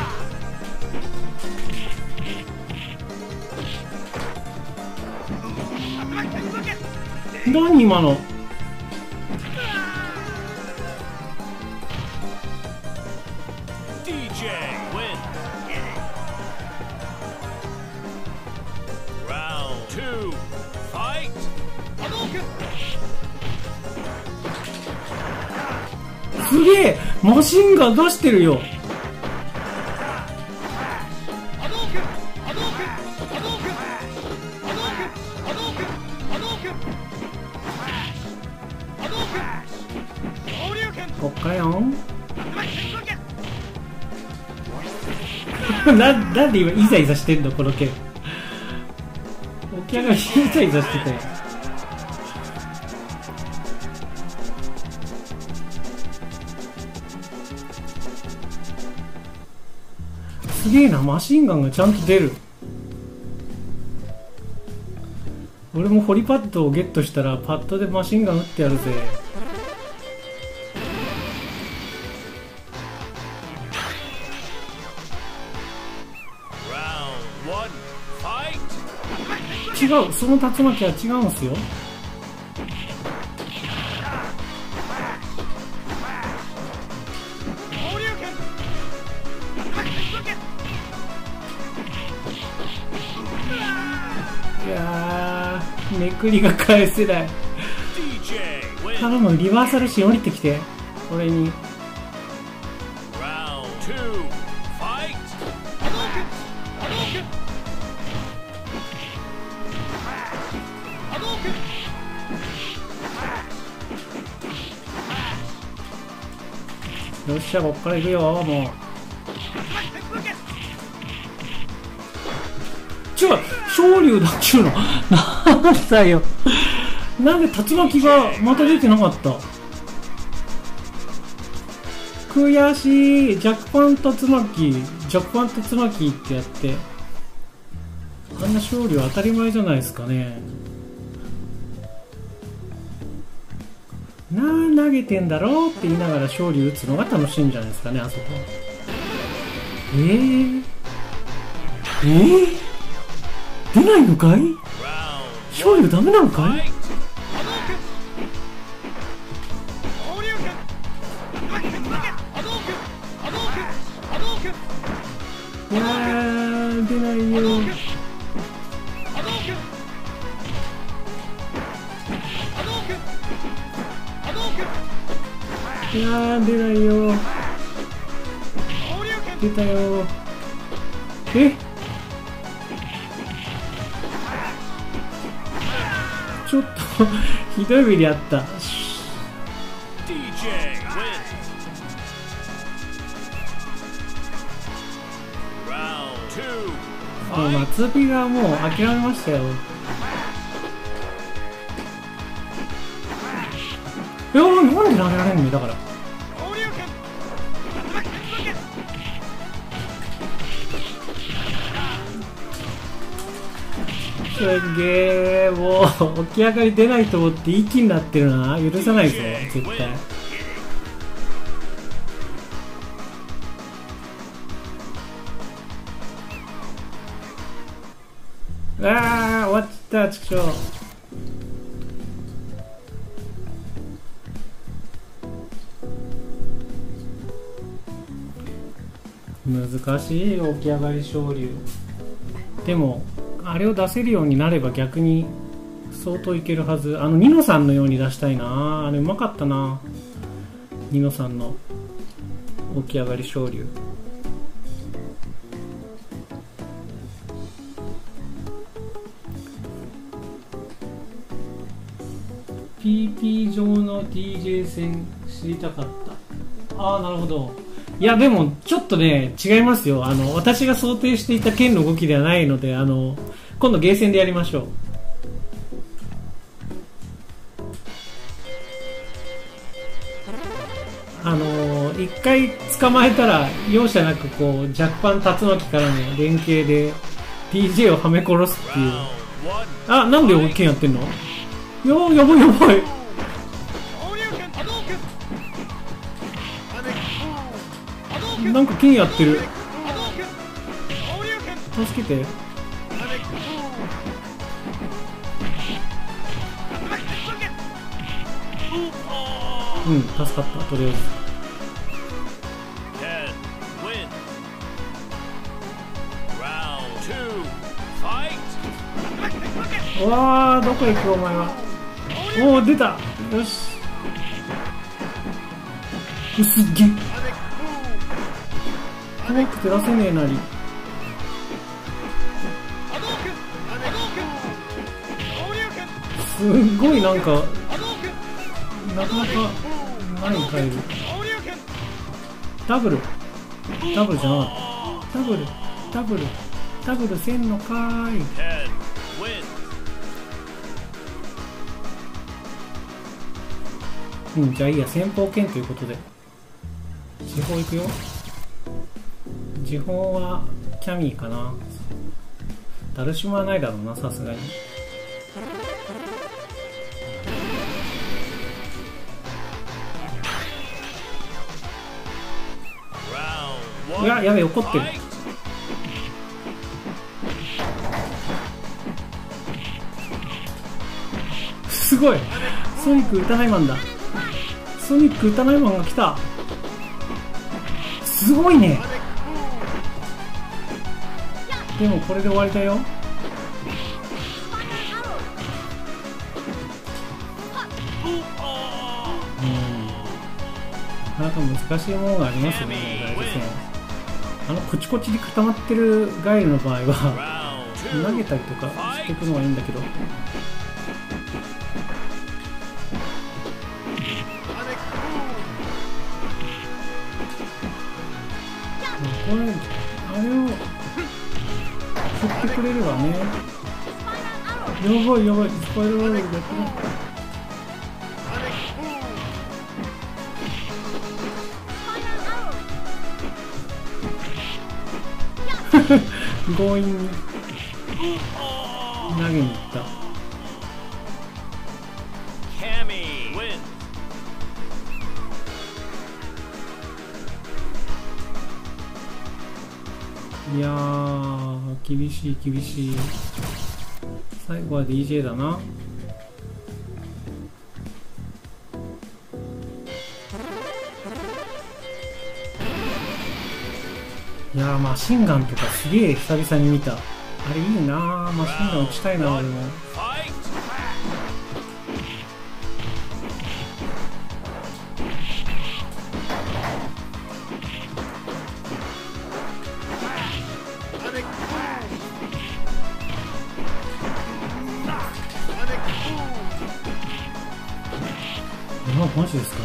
Speaker 1: 何今の。すげえマシンガン出してるよ。こっかよん。なんで今イザイザしてんのこの剣。起き上がりイザイザしてたよ。すげえな、マシンガンがちゃんと出る。俺もホリパッドをゲットしたらパッドでマシンガン撃ってやるぜ。違う、その竜巻は違うんすよ。いやー、めくりが返せない。頼む、リバーサルシーン降りてきて、俺に。よっしゃ、こっから行くよ、もう。昇竜だっちゅうの。なんだよ。なんで竜巻がまた出てなかった。悔しい。弱パン竜巻ってやって。あんな昇竜当たり前じゃないですかね。投げてんだろうって言いながら昇竜打つのが楽しいんじゃないですかね、あそこ。出ないのかい？昇竜ダメなのかい？いやー、出ないよ。いやー、出ないよ。 ってたよ。え、ちょっとひどい目にあった。もう松尾がもう諦めましたよ。いやー、なんで投げられんのだから。すげえ、もう起き上がり出ないと思って息になってるな。許さないぞ絶対。ああ、終わっちゃった、ちくしょう。難しいよ、起き上がり昇竜。でもあれを出せるようになれば逆に相当いけるはず。ニノさんのように出したいな。あれうまかったな、ニノさんの起き上がり昇竜。PP 上の DJ 戦知りたかった。ああ、なるほど。いやでもちょっとね違いますよ。私が想定していた剣の動きではないので、今度ゲーセンでやりましょう。一回捕まえたら容赦なくこう弱パン竜巻からの連携で DJ をはめ殺すっていう。あ、なんで剣やってんの。やばいやばい。なんか剣やってる。助けて。うん、助かった、とりあえず。うわー、どこ行くお前は。おお、出た。よし。すっげえ。怖くて出せねえなり。すんごいなんかなかなかないカエル。ダブルじゃなかった。ダブルせんのかーい。うん、じゃあいいや、先鋒剣ということで時報いくよ。時報はキャミーかな。ダルシムはないだろうな、さすがに。いや、やべえ、怒ってる。すごい、ソニック歌ないマンだ。ソニック歌ないマンが来た。すごいね。でもこれで終わりだよ。なかなか難しいものがありますね、大事戦。コチコチに固まってるガイルの場合は投げたりとかしていくのがいいんだけど。これあれを振ってくれればね。やばいやばい、スパイラルワールドやってる。強引に投げに行った。いやー、厳しい厳しい。最後は DJ だな。いやー、マシンガンとかすげえ久々に見た。あれいいなー、マシンガン撃ちたいな俺も。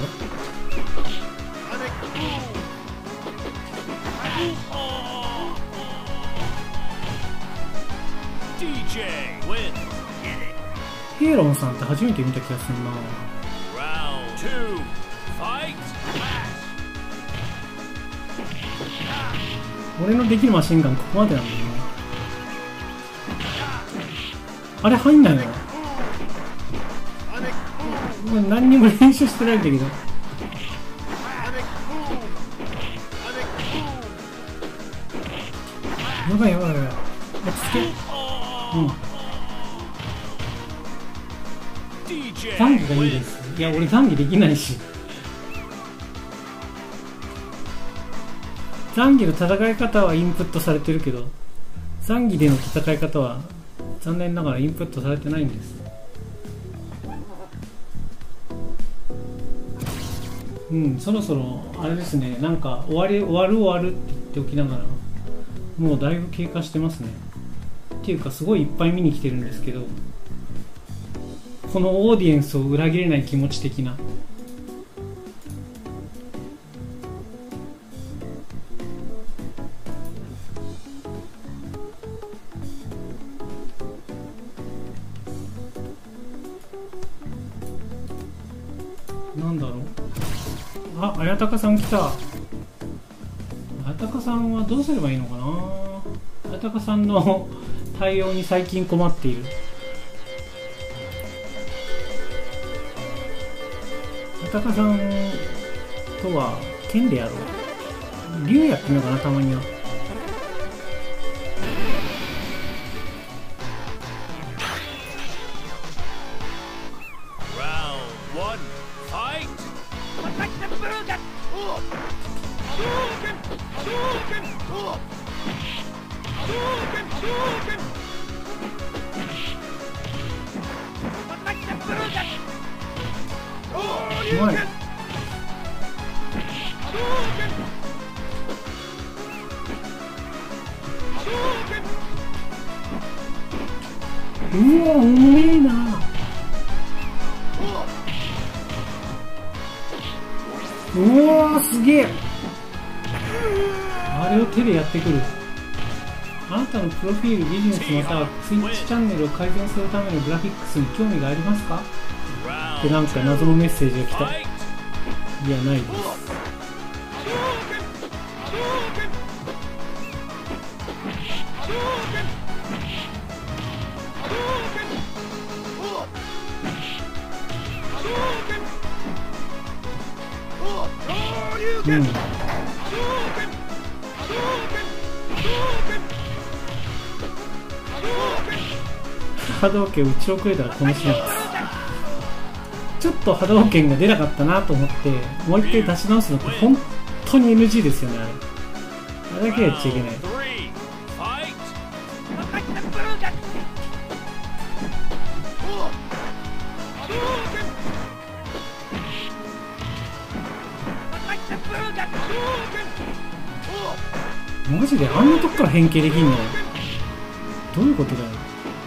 Speaker 1: ヘイロンさんって初めて見た気がするな。俺のできるマシンガンここまでなんだよね。あれ入んないの？何にも練習してないんだけど。やばいやばいやばい。落ち着け。うん。残機がいいです。いや、俺残機できないし。残機の戦い方はインプットされてるけど、残機での戦い方は残念ながらインプットされてないんです。うん、そろそろあれですね、なんか終わるって言っておきながらもうだいぶ経過してますね。っていうかすごいいっぱい見に来てるんですけど、このオーディエンスを裏切れない気持ち的な。なんだろう。あ、綾鷹さん来た。綾鷹さんはどうすればいいのかな。綾鷹さんの対応に最近困っている。綾鷹さんとは剣でやろう。竜やってみようかな、たまには。うまい。うわ、うめえな。うわ、すげえ。あれを手でやってくる。あなたのプロフィール、ビジネスまたはツイッチチャンネルを改善するためのグラフィックスに興味がありますかってなんか謎のメッセージが来た。いや、ないです。うん。波動拳打ち遅れたらこのシーンです。ちょっと波動拳が出なかったなと思ってもう一回出し直すのって本当に NG ですよね。あれだけはやっちゃいけない。マジであんなとこから変形できんの？どういうことだよ。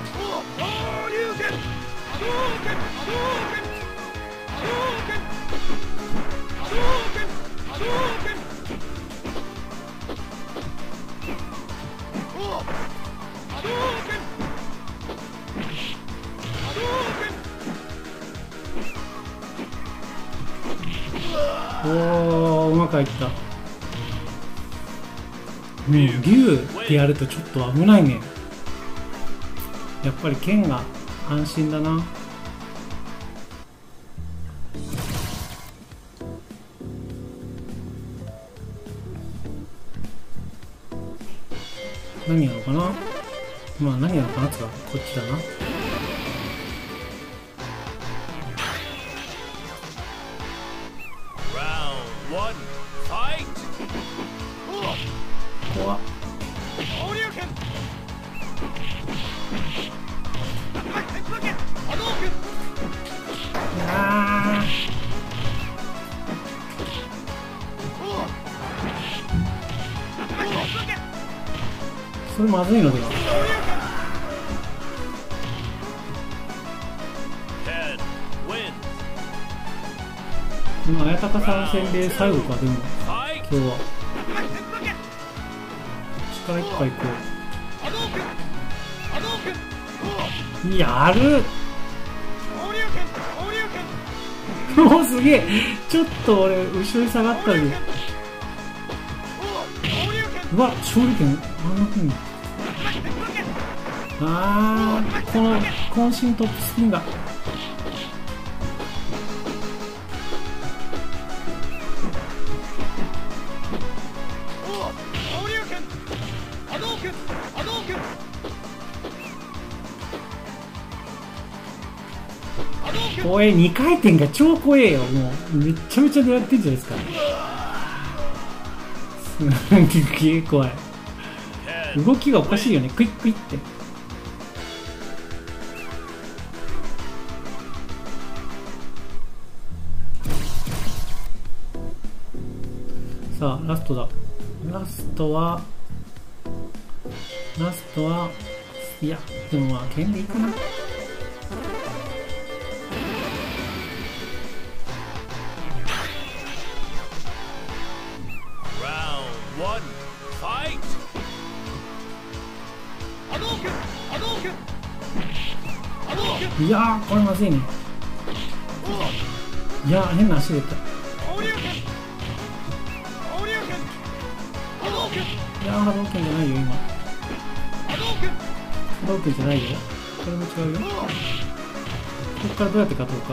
Speaker 1: おー、うまくいった。うん、竜でやるとちょっと危ないね。やっぱり剣が安心だな。何やろうかな。まあ何やろうかなってかこっちだな。怖っ。あー、それまずいのでは。 今綾鷹さん戦で最後か。でも今日は力いっぱいいこう。やるもうすげえ。ちょっと俺後ろに下がったり。うわ、勝利権あんなふうに。あー、この渾身トップスピンが。怖え、2回転が超怖えよ。もうめっちゃめちゃ狙ってんじゃないですか。すげえ怖い。動きがおかしいよね。クイックイって。さあラストだ。ラストはいやでもまあ剣でいいかな。いやーこれまずいね。いやー変な足出た。いやー波動拳じゃないよ今。波動拳じゃないよ。これも違うよ。こっからどうやって勝とうか。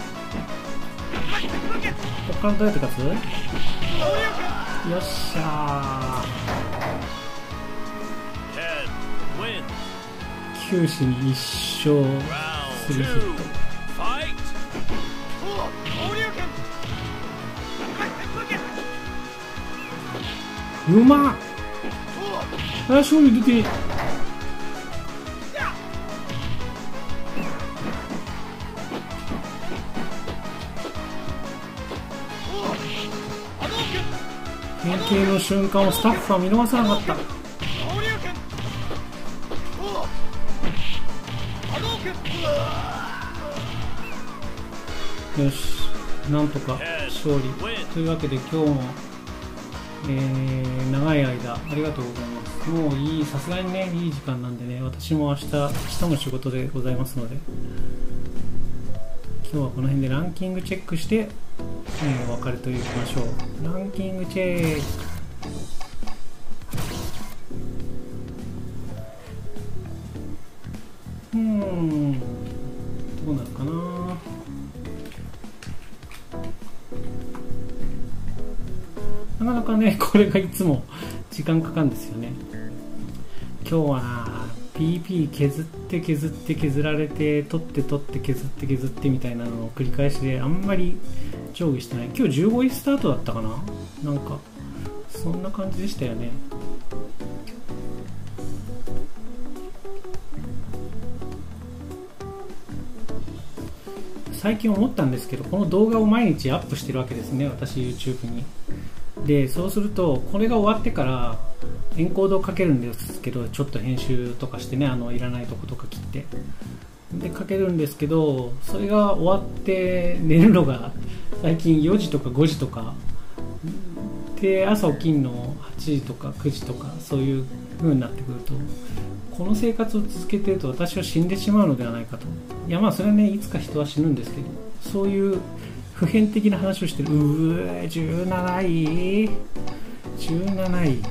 Speaker 1: こっからどうやって勝つ？よっしゃー。九死に一生するヒット。うまっ。あ、勝利出て。変形の瞬間をスタッフは見逃さなかった。よし、なんとか勝利というわけで今日も、長い間ありがとうございます。もういい、さすがにねいい時間なんでね、私も明日も仕事でございますので、今日はこの辺でランキングチェックして、お別れといきましょう。ランキングチェック。どうなるかな。なかなかねこれがいつも時間かかるんですよね。今日はな PP 削って削って削られて取って取って削って削ってみたいなのを繰り返しで、あんまり上下してない。今日15位スタートだったかな。なんかそんな感じでしたよね。最近思ったんですけど、この動画を毎日アップしてるわけですね、私 YouTube に。でそうするとこれが終わってからエンコードをかけるんですけど、ちょっと編集とかしてね、いらないとことか切ってでかけるんですけど、それが終わって寝るのが最近4時とか5時とかで、朝起きるの8時とか9時とかそういう風になってくると、この生活を続けていると私は死んでしまうのではないかと。いやまあそれはね、いつか人は死ぬんですけど、そういう普遍的な話をしてる。17位17位、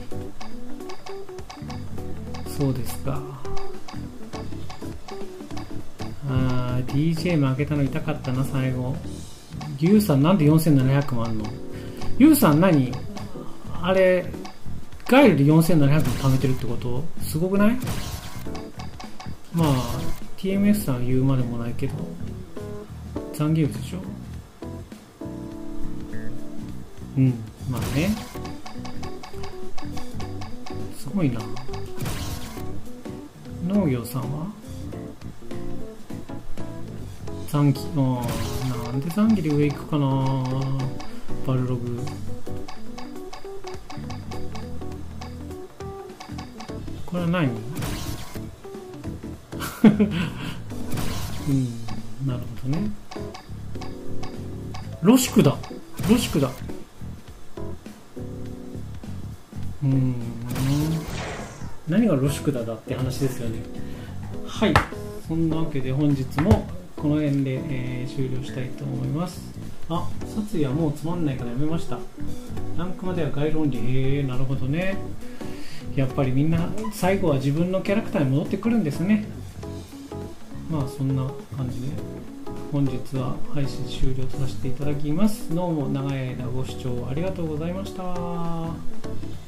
Speaker 1: そうですか。DJ 負けたの痛かったな最後。ユウさんなんで4700もあんの。ユウさん何あれガイルで4700も貯めてるってこと、すごくない？まあ TMS さん言うまでもないけど残業でしょ。まあね、すごいな。農業さんは残機、なんで残機で上行くかな。バルログこれは何なるほどね。ロシクだ。 ロシクだ。何がロシクだって話ですよね。はい、そんなわけで本日もこの辺で、終了したいと思います。あ、殺意はもうつまんないからやめました。ランクまでは概論理。なるほどね。やっぱりみんな最後は自分のキャラクターに戻ってくるんですね。まあそんな感じで本日は配信終了とさせていただきます。どうも長い間ご視聴ありがとうございました。